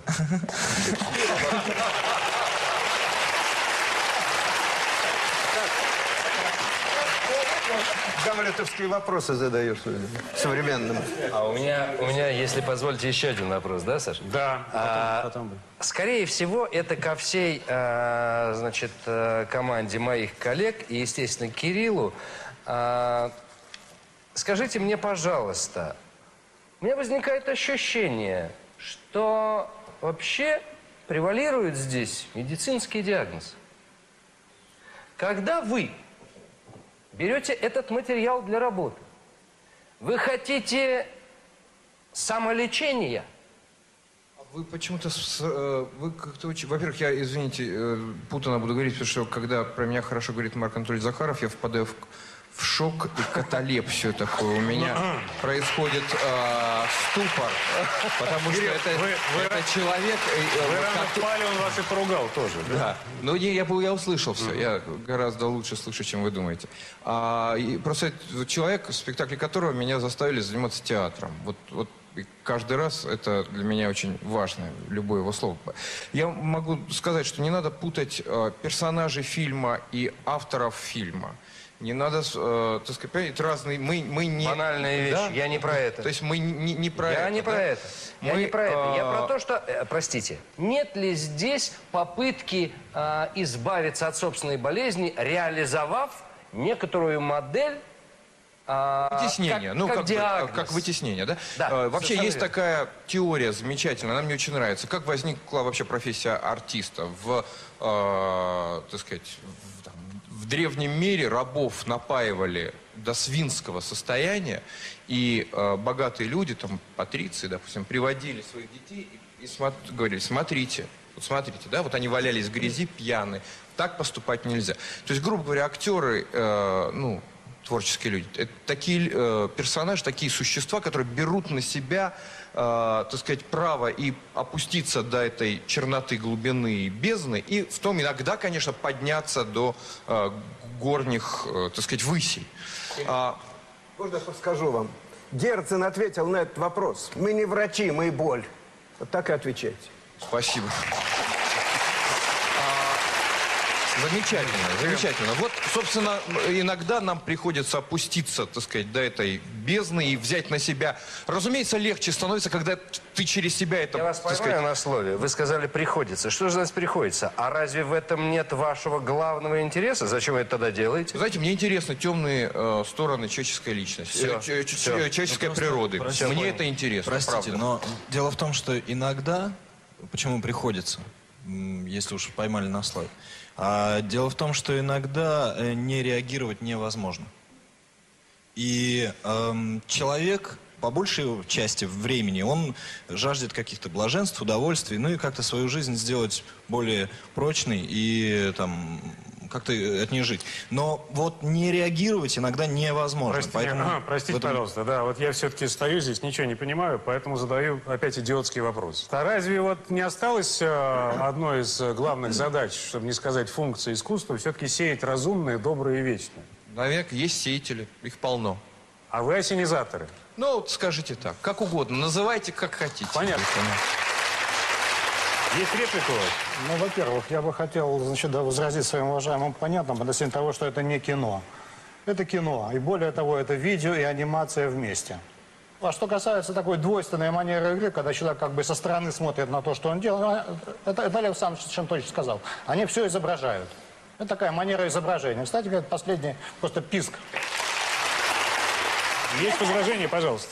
Speaker 4: Гамлетовские вопросы задаешь современным.
Speaker 6: А у меня, у меня, если позволите, еще один вопрос, да, Саша?
Speaker 1: Да.
Speaker 6: А,
Speaker 1: потом, потом.
Speaker 6: Скорее всего, это ко всей, а, значит, команде моих коллег и, естественно, Кириллу. А, скажите мне, пожалуйста, у меня возникает ощущение, что вообще превалирует здесь медицинский диагноз. Когда вы берете этот материал для работы, вы хотите самолечения?
Speaker 2: Вы почему-то... Вы как-то очень... Во-первых, я, извините, путано буду говорить, потому что когда про меня хорошо говорит Марк Анатольевич Захаров, я впадаю в, в шок и каталепсию такую. У меня происходит... А, ступор, потому что
Speaker 1: Кирилл,
Speaker 2: это,
Speaker 1: вы- вы
Speaker 2: это
Speaker 1: ра-
Speaker 2: человек... э, э,
Speaker 1: Вы
Speaker 2: вот
Speaker 1: рано
Speaker 2: как-
Speaker 1: впали, он вас и поругал тоже.
Speaker 2: Да. Ну, не, я, был- я услышал все. Я гораздо лучше слышу, чем вы думаете. А, и просто это человек, в спектакле которого меня заставили заниматься театром. Вот, вот и каждый раз это для меня очень важно, любое его слово. Я могу сказать, что не надо путать э, персонажей фильма и авторов фильма. Не надо, э, так сказать, понимаете, разные... Мы, мы не...
Speaker 6: Банальная вещь.
Speaker 2: Да?
Speaker 6: Я не про это.
Speaker 2: То есть мы не, не про
Speaker 6: Я
Speaker 2: это.
Speaker 6: не про
Speaker 2: да?
Speaker 6: это. Я
Speaker 2: Мы,
Speaker 6: не про это. Я
Speaker 2: а,
Speaker 6: про то, что, э, простите, нет ли здесь попытки э, избавиться от собственной болезни, реализовав некоторую модель э,
Speaker 2: Вытеснение,
Speaker 6: как,
Speaker 2: ну
Speaker 6: как
Speaker 2: как, бы,
Speaker 6: диагноз?
Speaker 2: как вытеснение, да?
Speaker 6: Да,
Speaker 2: Э, вообще
Speaker 6: совершенно
Speaker 2: есть
Speaker 6: верно.
Speaker 2: такая теория замечательная, она мне очень нравится. Как возникла вообще профессия артиста в, э, так сказать, в, там, в древнем мире рабов напаивали до свинского состояния, и э, богатые люди, там, патриции, допустим, приводили своих детей и, и смо- говорили: смотрите, вот смотрите, да, вот они валялись в грязи пьяные, так поступать нельзя. То есть, грубо говоря, актеры, э, ну, творческие люди, это такие э, персонажи, такие существа, которые берут на себя, э, так сказать, право и опуститься до этой черноты, глубины и бездны, и в том иногда, конечно, подняться до э, горних, э, так сказать, высей. А,
Speaker 4: Можно я подскажу вам? Герцен ответил на этот вопрос. Мы не врачи, мы боль. Вот так и отвечайте.
Speaker 2: Спасибо. Замечательно, замечательно. Вот, собственно, иногда нам приходится опуститься, так сказать, до этой бездны и взять на себя. Разумеется, легче становится, когда ты через себя это,
Speaker 6: Я вас
Speaker 2: так
Speaker 6: поймаю
Speaker 2: сказать...
Speaker 6: на слове. Вы сказали «приходится». Что же значит «приходится»? А разве в этом нет вашего главного интереса? Зачем вы это тогда делаете?
Speaker 2: Знаете, мне интересны темные э, стороны человеческой личности,
Speaker 6: Всё,
Speaker 2: э, ч- ч-
Speaker 6: всё.
Speaker 2: человеческой
Speaker 20: Ну, просто,
Speaker 2: природы.
Speaker 20: простите,
Speaker 2: Мне
Speaker 20: понял.
Speaker 2: это интересно,
Speaker 20: Простите,
Speaker 2: правда.
Speaker 20: но дело в том, что иногда, почему приходится, м, если уж поймали на слове, а дело в том, что иногда э, не реагировать невозможно. И эм, человек, по большей части времени, он жаждет каких-то блаженств, удовольствий, ну и как-то свою жизнь сделать более прочной и там как-то от нее жить. Но вот не реагировать иногда невозможно.
Speaker 1: Простите,
Speaker 20: Поэтому
Speaker 1: ага, простите,
Speaker 20: в этом-
Speaker 1: пожалуйста, да, вот я все-таки стою здесь, ничего не понимаю, поэтому задаю опять идиотский вопрос. А разве вот не осталось э, одной из э, главных задач, чтобы не сказать функции искусства, все-таки сеять разумное, доброе и вечное?
Speaker 2: Наверное, есть сеятели, их полно.
Speaker 1: А вы ассенизаторы?
Speaker 2: Ну, вот скажите так, как угодно, называйте как хотите.
Speaker 1: Понятно. Есть реплика у вас?
Speaker 9: Ну, во-первых, я бы хотел, значит, да, возразить своим уважаемым оппонентам относительно того, что это не кино. Это кино. И более того, это видео и анимация вместе. А что касается такой двойственной манеры игры, когда человек как бы со стороны смотрит на то, что он делает, это, это Олег Александрович совершенно точно сказал. Они все изображают. Это такая манера изображения. Кстати, говоря, последний просто писк.
Speaker 1: Есть возражения, пожалуйста.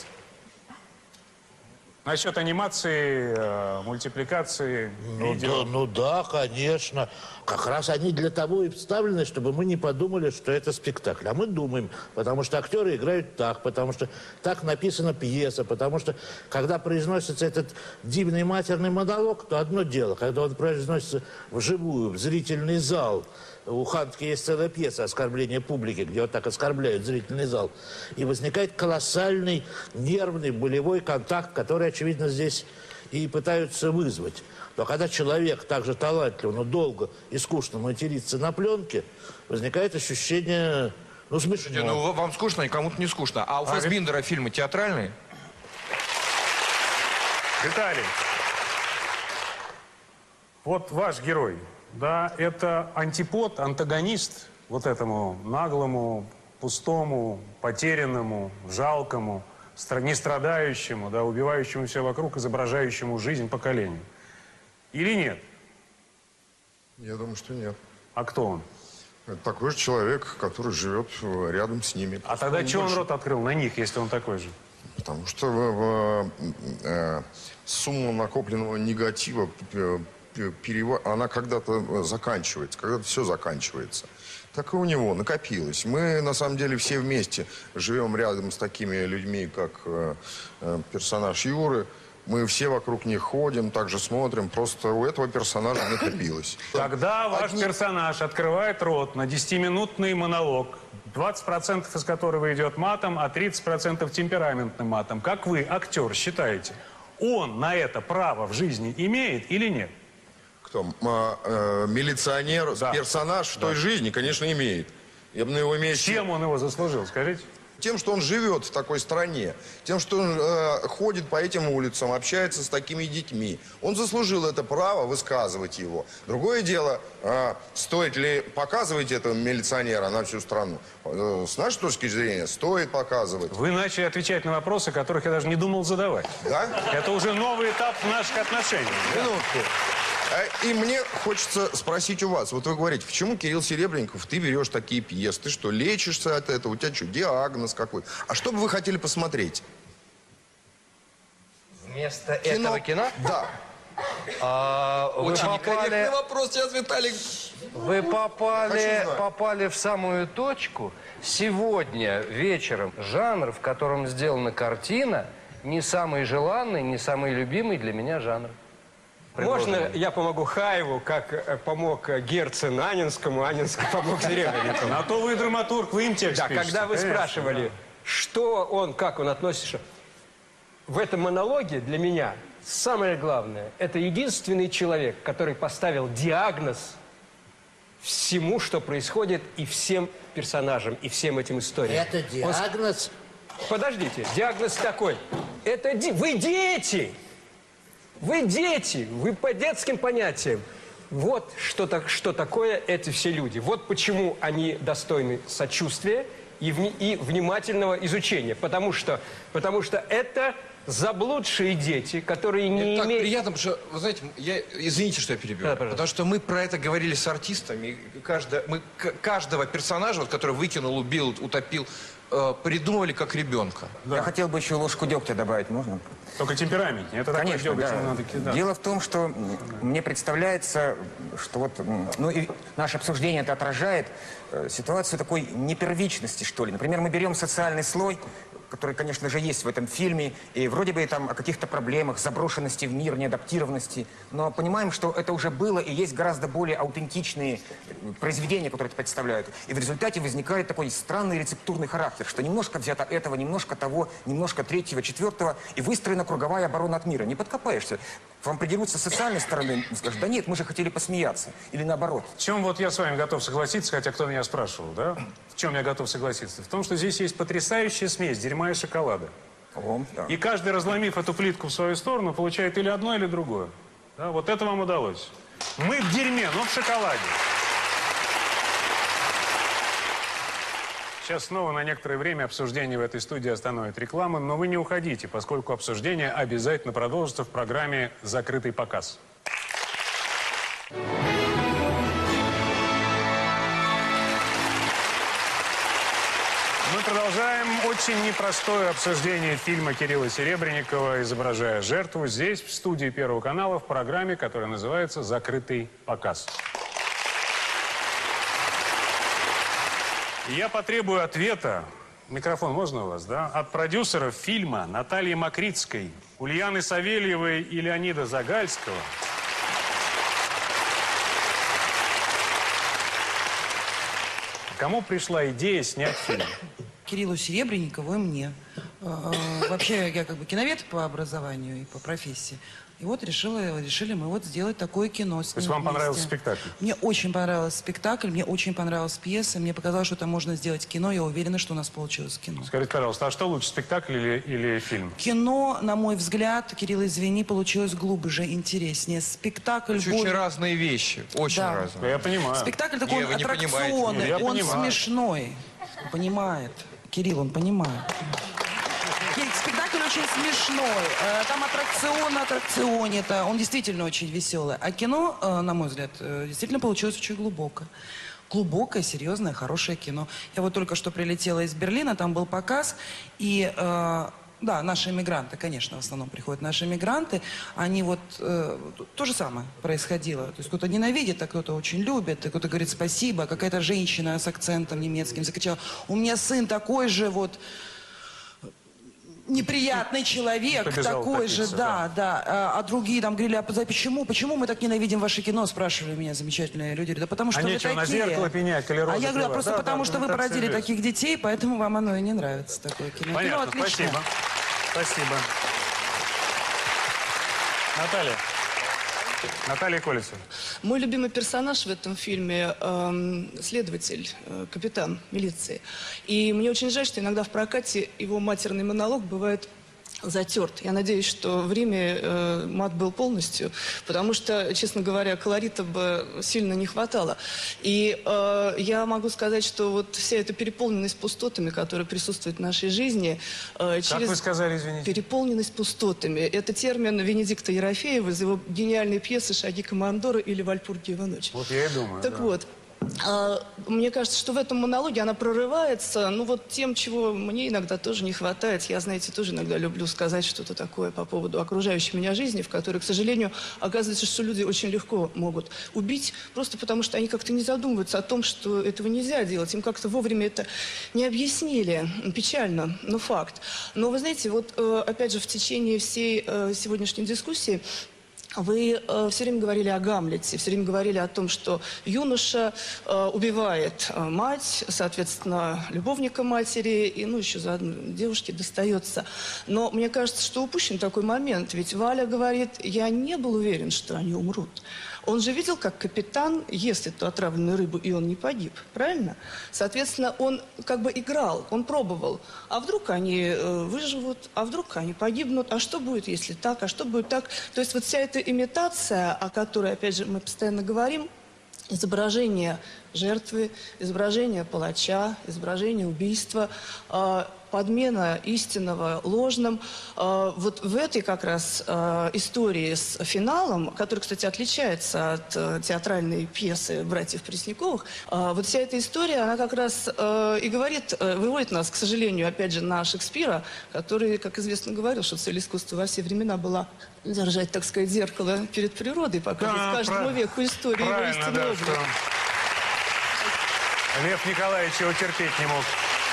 Speaker 1: Насчет анимации, э, мультипликации,
Speaker 8: Ну
Speaker 1: видео.
Speaker 8: да, ну да, конечно. Как раз они для того и вставлены, чтобы мы не подумали, что это спектакль. А мы думаем, потому что актеры играют так, потому что так написана пьеса, потому что, когда произносится этот дивный матерный монолог, то одно дело. Когда он произносится вживую, в зрительный зал, у Ханки есть целая пьеса «Оскорбление публики», где вот так оскорбляют зрительный зал. И возникает колоссальный нервный, болевой контакт, который, очевидно, здесь и пытаются вызвать. Но когда человек так же талантливо, но долго и скучно матерится на пленке, возникает ощущение, ну, смешно.
Speaker 2: Ну, вам скучно, и кому-то не скучно. А у
Speaker 1: А,
Speaker 2: Фассбиндера фильмы театральные?
Speaker 1: Виталий, вот ваш герой, да, это антипод, антагонист вот этому наглому, пустому, потерянному, жалкому, стра- нестрадающему, да, убивающему все вокруг, изображающему жизнь поколений. Или нет?
Speaker 21: Я думаю, что нет.
Speaker 1: А кто он?
Speaker 21: Это такой же человек, который живет э, рядом с ними.
Speaker 1: А тогда
Speaker 21: Он
Speaker 1: чего он
Speaker 21: больше-
Speaker 1: рот открыл на них, если он такой же?
Speaker 21: Потому что э, э, сумма накопленного негатива, э, э, перева- она когда-то заканчивается, когда-то все заканчивается. Так и у него накопилось. Мы, на самом деле, все вместе живем рядом с такими людьми, как э, э, персонаж Юры. Мы все вокруг них ходим, также смотрим. Просто у этого персонажа накопилось.
Speaker 1: Когда ваш
Speaker 21: Одни-
Speaker 1: персонаж открывает рот на десятиминутный монолог, двадцать процентов из которого идет матом, а тридцать процентов темпераментным матом, как вы, актер, считаете, он на это право в жизни имеет или нет?
Speaker 21: Кто? М- э, милиционер,
Speaker 1: Да.
Speaker 21: персонаж в той
Speaker 1: Да.
Speaker 21: жизни, конечно, имеет. Я бы на его месте...
Speaker 1: Чем он его заслужил, скажите?
Speaker 21: Тем, что он живет в такой стране, тем, что он э, ходит по этим улицам, общается с такими детьми. Он заслужил это право высказывать его. Другое дело, э, стоит ли показывать этого милиционера на всю страну. Э, с нашей точки зрения, стоит показывать.
Speaker 1: Вы начали отвечать на вопросы, которых я даже не думал задавать.
Speaker 21: Да?
Speaker 1: Это уже новый этап наших отношений.
Speaker 21: Минутку. А, И мне хочется спросить у вас, вот вы говорите, почему, Кирилл Серебренников, ты берешь такие пьесы, ты что, лечишься от этого, у тебя что, диагноз какой? А что бы вы хотели посмотреть?
Speaker 6: Вместо этого кино?
Speaker 21: Да.
Speaker 6: А, вы
Speaker 21: Очень
Speaker 6: попали-
Speaker 21: некорректный вопрос сейчас, Виталий.
Speaker 6: Вы попали,
Speaker 21: Хочу знать.
Speaker 6: попали в самую точку. Сегодня вечером жанр, в котором сделана картина, не самый желанный, не самый любимый для меня жанр.
Speaker 7: Можно я помогу Хаеву, как э, помог э, Герцен Анинскому, Анинский помог Серебренникову?
Speaker 1: А то вы драматург, вы им текст
Speaker 7: Да,
Speaker 1: пишете,
Speaker 7: когда вы
Speaker 1: конечно,
Speaker 7: спрашивали,
Speaker 1: да.
Speaker 7: что он, как он относится, в этом монологе для меня самое главное, это единственный человек, который поставил диагноз всему, что происходит, и всем персонажам, и всем этим историям.
Speaker 8: Это
Speaker 7: Он с-
Speaker 8: диагноз?
Speaker 7: Подождите, диагноз такой. Это ди- вы дети! Вы дети! Вы по детским понятиям. Вот что, так, что такое эти все люди. Вот почему они достойны сочувствия и, вни- и внимательного изучения. Потому что, потому что это заблудшие дети, которые не
Speaker 2: Мне так
Speaker 7: имеют...
Speaker 2: приятно, потому что, вы знаете, я, извините, что я перебил,
Speaker 7: Да, пожалуйста.
Speaker 2: потому что мы про это говорили с артистами. и каждое- мы к- каждого персонажа, вот, который выкинул, убил, утопил, э, придумывали как ребенка.
Speaker 11: Я хотел бы еще ложку дегтя добавить, можно?
Speaker 1: Только темпераментнее. Это такой
Speaker 11: Конечно,
Speaker 1: деготь,
Speaker 11: да.
Speaker 1: ему надо кидать.
Speaker 11: Дело в том, что м, мне представляется, что вот, м, ну и наше обсуждение это отражает э, ситуацию такой непервичности, что ли. Например, мы берем социальный слой, который, конечно же, есть в этом фильме, и вроде бы там о каких-то проблемах, заброшенности в мир, неадаптированности, но понимаем, что это уже было, и есть гораздо более аутентичные э, произведения, которые это представляют. И в результате возникает такой странный рецептурный характер, что немножко взято этого, немножко того, немножко третьего, четвертого, и выстроена круговая оборона от мира. Не подкопаешься. К вам придерутся с социальной стороны, и скажут, да нет, мы же хотели посмеяться. Или наоборот.
Speaker 1: В чем вот я с вами готов согласиться, хотя кто меня спрашивал, да? В чем я готов согласиться? В том, что здесь есть потрясающая смесь дерьма и шоколада.
Speaker 11: О, да.
Speaker 1: И каждый, разломив эту плитку в свою сторону, получает или одно, или другое. Да, вот это вам удалось. Мы в дерьме, но в шоколаде. Сейчас снова на некоторое время обсуждение в этой студии остановит реклама, но вы не уходите, поскольку обсуждение обязательно продолжится в программе «Закрытый показ». Мы продолжаем очень непростое обсуждение фильма Кирилла Серебренникова «Изображая жертву» здесь, в студии Первого канала, в программе, которая называется «Закрытый показ». Я потребую ответа, микрофон можно у вас, да, от продюсеров фильма Натальи Макритской, Ульяны Савельевой и Леонида Загальского. Кому пришла идея снять фильм?
Speaker 5: Кириллу Серебренникову и мне. Э, Вообще, я как бы киновед по образованию и по профессии. И вот решила, решили мы вот сделать такое кино с
Speaker 1: То есть
Speaker 5: ним
Speaker 1: вам понравился
Speaker 5: вместе.
Speaker 1: спектакль?
Speaker 5: Мне очень понравился спектакль, мне очень понравилась пьеса. Мне показалось, что это можно сделать кино. Я уверена, что у нас получилось кино.
Speaker 1: Скажите, пожалуйста, а что лучше, спектакль или, или фильм?
Speaker 5: Кино, на мой взгляд, Кирилл, извини, получилось глубже, интереснее. Спектакль
Speaker 2: Очень
Speaker 5: более-
Speaker 2: разные вещи, очень
Speaker 5: Да.
Speaker 2: разные.
Speaker 1: Я понимаю.
Speaker 5: Спектакль такой,
Speaker 2: Не,
Speaker 5: он
Speaker 2: вы не понимаете.
Speaker 5: аттракционный,
Speaker 1: Я
Speaker 5: он
Speaker 1: понимаю.
Speaker 5: смешной. Он понимает. Кирилл, он понимает. Кирилл, спектакль очень смешной. Э, Там аттракцион на аттракционе. Это, он действительно очень веселый. А кино, э, на мой взгляд, э, действительно получилось очень глубоко. Глубокое, серьезное, хорошее кино. Я вот только что прилетела из Берлина, там был показ, и... э, Да, наши иммигранты, конечно, в основном приходят наши иммигранты. Они вот... э, то же самое происходило. То есть кто-то ненавидит, а кто-то очень любит, и кто-то говорит спасибо. Какая-то женщина с акцентом немецким закричала, у меня сын такой же вот...
Speaker 14: неприятный человек,
Speaker 1: Побежал
Speaker 14: такой же,
Speaker 1: топиться,
Speaker 14: да, да. А, а другие там говорили, а почему, почему мы так ненавидим ваше кино, спрашивали меня замечательные люди. Да потому что
Speaker 1: А
Speaker 14: вы
Speaker 1: нечего
Speaker 14: такие.
Speaker 1: на зеркало пенять, или розы
Speaker 14: А я говорю,
Speaker 1: клевать.
Speaker 14: просто
Speaker 1: Да,
Speaker 14: потому
Speaker 1: да,
Speaker 14: что вы
Speaker 1: так
Speaker 14: породили
Speaker 1: всё
Speaker 14: таких детей, поэтому вам оно и не нравится, такое кино.
Speaker 1: Понятно,
Speaker 14: кино отличное.
Speaker 1: спасибо. Спасибо. Наталья. Наталья Колесова.
Speaker 5: Мой любимый персонаж в этом фильме эм, следователь, э, капитан милиции. И мне очень жаль, что иногда в прокате его матерный монолог бывает затерт. Я надеюсь, что в Риме э, мат был полностью, потому что, честно говоря, колорита бы сильно не хватало. И э, я могу сказать, что вот вся эта переполненность пустотами, которая присутствует в нашей жизни, э, через...
Speaker 1: Как вы сказали, извините?
Speaker 5: Переполненность пустотами. Это термин Венедикта Ерофеева из его гениальной пьесы «Шаги командора» или «Вальпургиева ночь».
Speaker 1: Вот я и думаю.
Speaker 5: Так
Speaker 1: да.
Speaker 5: вот, а, мне кажется, что в этом монологе она прорывается, ну вот тем, чего мне иногда тоже не хватает. Я, знаете, тоже иногда люблю сказать что-то такое по поводу окружающей меня жизни, в которой, к сожалению, оказывается, что люди очень легко могут убить, просто потому что они как-то не задумываются о том, что этого нельзя делать. Им как-то вовремя это не объяснили. Печально, но факт. Но вы знаете, вот э, опять же в течение всей э, сегодняшней дискуссии вы э, все время говорили о Гамлете, все время говорили о том, что юноша э, убивает э, мать, соответственно, любовника матери, и, ну, еще заодно девушке достается. Но мне кажется, что упущен такой момент, ведь Валя говорит, я не был уверен, что они умрут. Он же видел, как капитан ест эту отравленную рыбу, и он не погиб, правильно? Соответственно, он как бы играл, он пробовал. А вдруг они э, выживут, а вдруг они погибнут, а что будет, если так, а что будет так? То есть вот вся эта имитация, о которой, опять же, мы постоянно говорим, изображение жертвы, изображение палача, изображение убийства, э, подмена истинного ложным. Э, вот в этой как раз э, истории с финалом, который, кстати, отличается от э, театральной пьесы «Братьев Пресняковых», э, вот вся эта история, она как раз э, и говорит, э, выводит нас, к сожалению, опять же, на Шекспира, который, как известно, говорил, что цель искусства во все времена была держать, так сказать, зеркало перед природой, показывать
Speaker 1: Да,
Speaker 5: каждому
Speaker 1: правильно.
Speaker 5: веку историю его
Speaker 1: Правильно,
Speaker 5: истинного
Speaker 1: да,
Speaker 5: облика.
Speaker 1: что Лев Николаевич его терпеть не мог.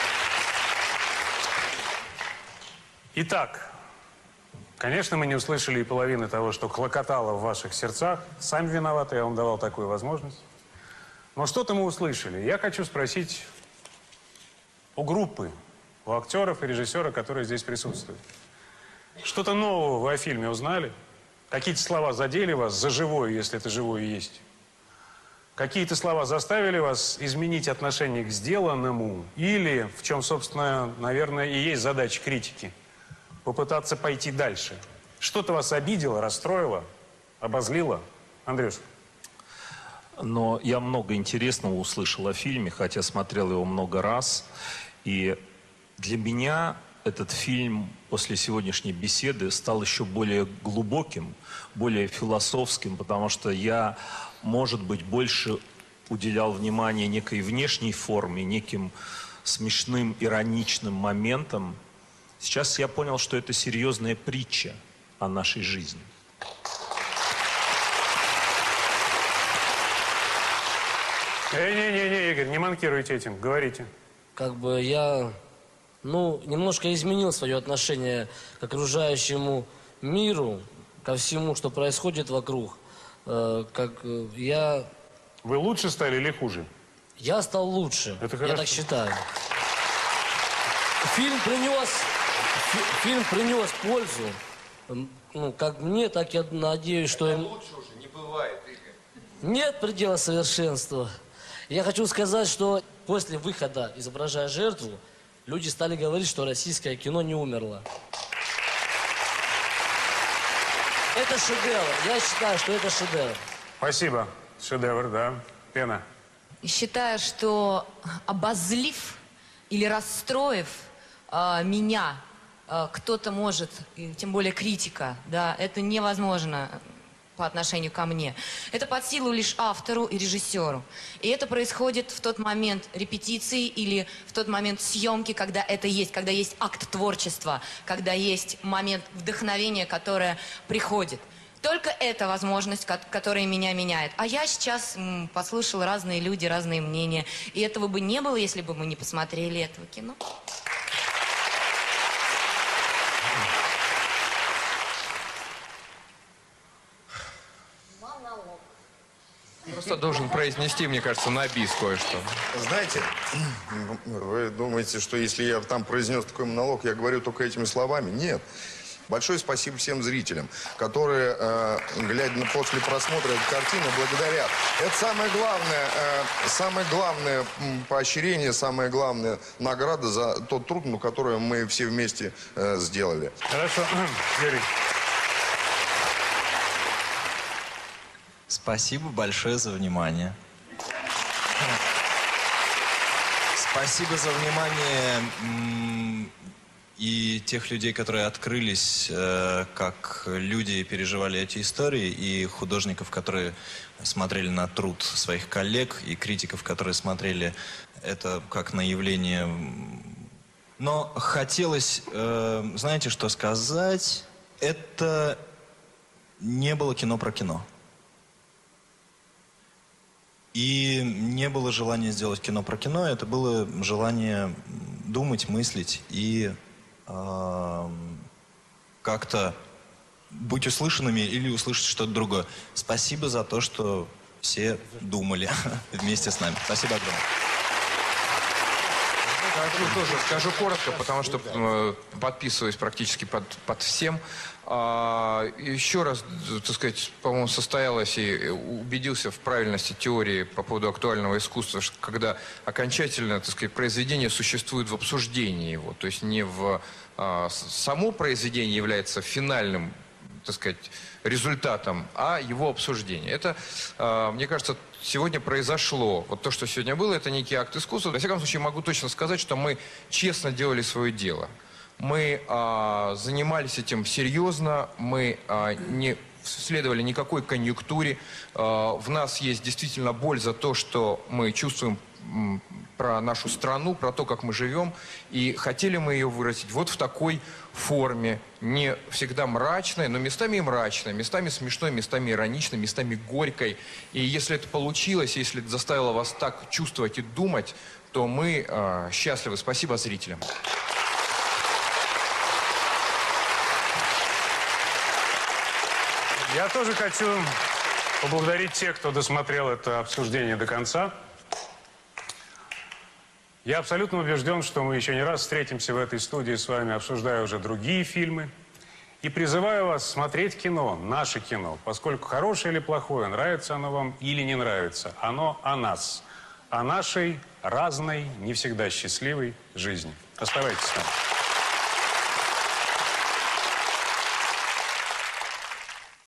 Speaker 1: Итак, конечно, мы не услышали и половины того, что клокотало в ваших сердцах. Сами виноваты, я вам давал такую возможность. Но что-то мы услышали. Я хочу спросить у группы, у актеров и режиссера, которые здесь присутствуют. Что-то нового вы о фильме узнали? Какие-то слова задели вас за живое, если это живое есть? Какие-то слова заставили вас изменить отношение к сделанному? Или, в чем, собственно, наверное, и есть задача критики, попытаться пойти дальше? Что-то вас обидело, расстроило, обозлило? Андрюш?
Speaker 15: Но я много интересного услышал о фильме, хотя смотрел его много раз. И для меня этот фильм после сегодняшней беседы стал еще более глубоким, более философским, потому что я, может быть, больше уделял внимание некой внешней форме, неким смешным, ироничным моментам. Сейчас я понял, что это серьезная притча о нашей жизни.
Speaker 1: Не-не-не, Игорь, не манкируйте этим, говорите.
Speaker 10: Как бы я, ну, немножко изменил свое отношение к окружающему миру, ко всему, что происходит вокруг. Э, как э, я...
Speaker 1: Вы лучше стали или хуже?
Speaker 10: Я стал лучше.
Speaker 1: Это
Speaker 10: я
Speaker 1: хорошо.
Speaker 10: так считаю. Фильм принес, фи- фильм принес пользу. М, Ну, как мне, так я надеюсь, что... им-
Speaker 2: Лучше уже не бывает, Игорь.
Speaker 10: Нет предела совершенства. Я хочу сказать, что после выхода «Изображая жертву» люди стали говорить, что российское кино не умерло. Это шедевр. Я считаю, что это шедевр.
Speaker 1: Спасибо. Шедевр, да. Пена.
Speaker 22: И считаю, что обозлив или расстроив э, меня, э, кто-то может, и тем более критика, да, это невозможно по отношению ко мне. Это под силу лишь автору и режиссеру. И это происходит в тот момент репетиции или в тот момент съемки, когда это есть, когда есть акт творчества, когда есть момент вдохновения, которое приходит. Только эта возможность, ко- которая меня меняет. А я сейчас м, послушала разные люди, разные мнения. И этого бы не было, если бы мы не посмотрели этого кино. монолог.
Speaker 2: Просто должен произнести, мне кажется, на бис кое-что.
Speaker 21: Знаете, вы думаете, что если я там произнес такой монолог, я говорю только этими словами? Нет. Большое спасибо всем зрителям, которые, э, глядя на, после просмотра этой картины, благодарят. Это самое главное, э, самое главное м, поощрение, самая главная награда за тот труд, ну, который мы все вместе э, сделали.
Speaker 1: Хорошо. Юрий.
Speaker 20: Спасибо большое за внимание. Спасибо за внимание м, и тех людей, которые открылись, э, как люди переживали эти истории, и художников, которые смотрели на труд своих коллег, и критиков, которые смотрели это как на явление. Но хотелось, э, знаете, что сказать? Это не было кино про кино. И не было желания сделать кино про кино, это было желание думать, мыслить и э, как-то быть услышанными или услышать что-то другое. Спасибо за то, что все думали вместе с нами. Спасибо огромное.
Speaker 2: Скажу тоже, скажу коротко, потому что э, подписываюсь практически под, под всем. А, еще раз, так сказать, по-моему, состоялось и убедился в правильности теории по поводу актуального искусства, что когда окончательно, так сказать, произведение существует в обсуждении его, то есть не в а, само произведение является финальным, так сказать, результатом, а его обсуждение. Это, а, мне кажется, сегодня произошло. Вот то, что сегодня было, это некий акт искусства. Во всяком случае, могу точно сказать, что мы честно делали свое дело. Мы а, занимались этим серьезно, мы а, не следовали никакой конъюнктуре. А, в нас есть действительно боль за то, что мы чувствуем м, про нашу страну, про то, как мы живем. И хотели мы ее выразить вот в такой форме, не всегда мрачной, но местами и мрачной, местами смешной, местами ироничной, местами горькой. И если это получилось, если это заставило вас так чувствовать и думать, то мы а, счастливы. Спасибо зрителям.
Speaker 1: Я тоже хочу поблагодарить тех, кто досмотрел это обсуждение до конца. Я абсолютно убежден, что мы еще не раз встретимся в этой студии с вами, обсуждая уже другие фильмы. И призываю вас смотреть кино, наше кино, поскольку хорошее или плохое, нравится оно вам или не нравится, оно о нас, о нашей разной, не всегда счастливой жизни. Оставайтесь с нами.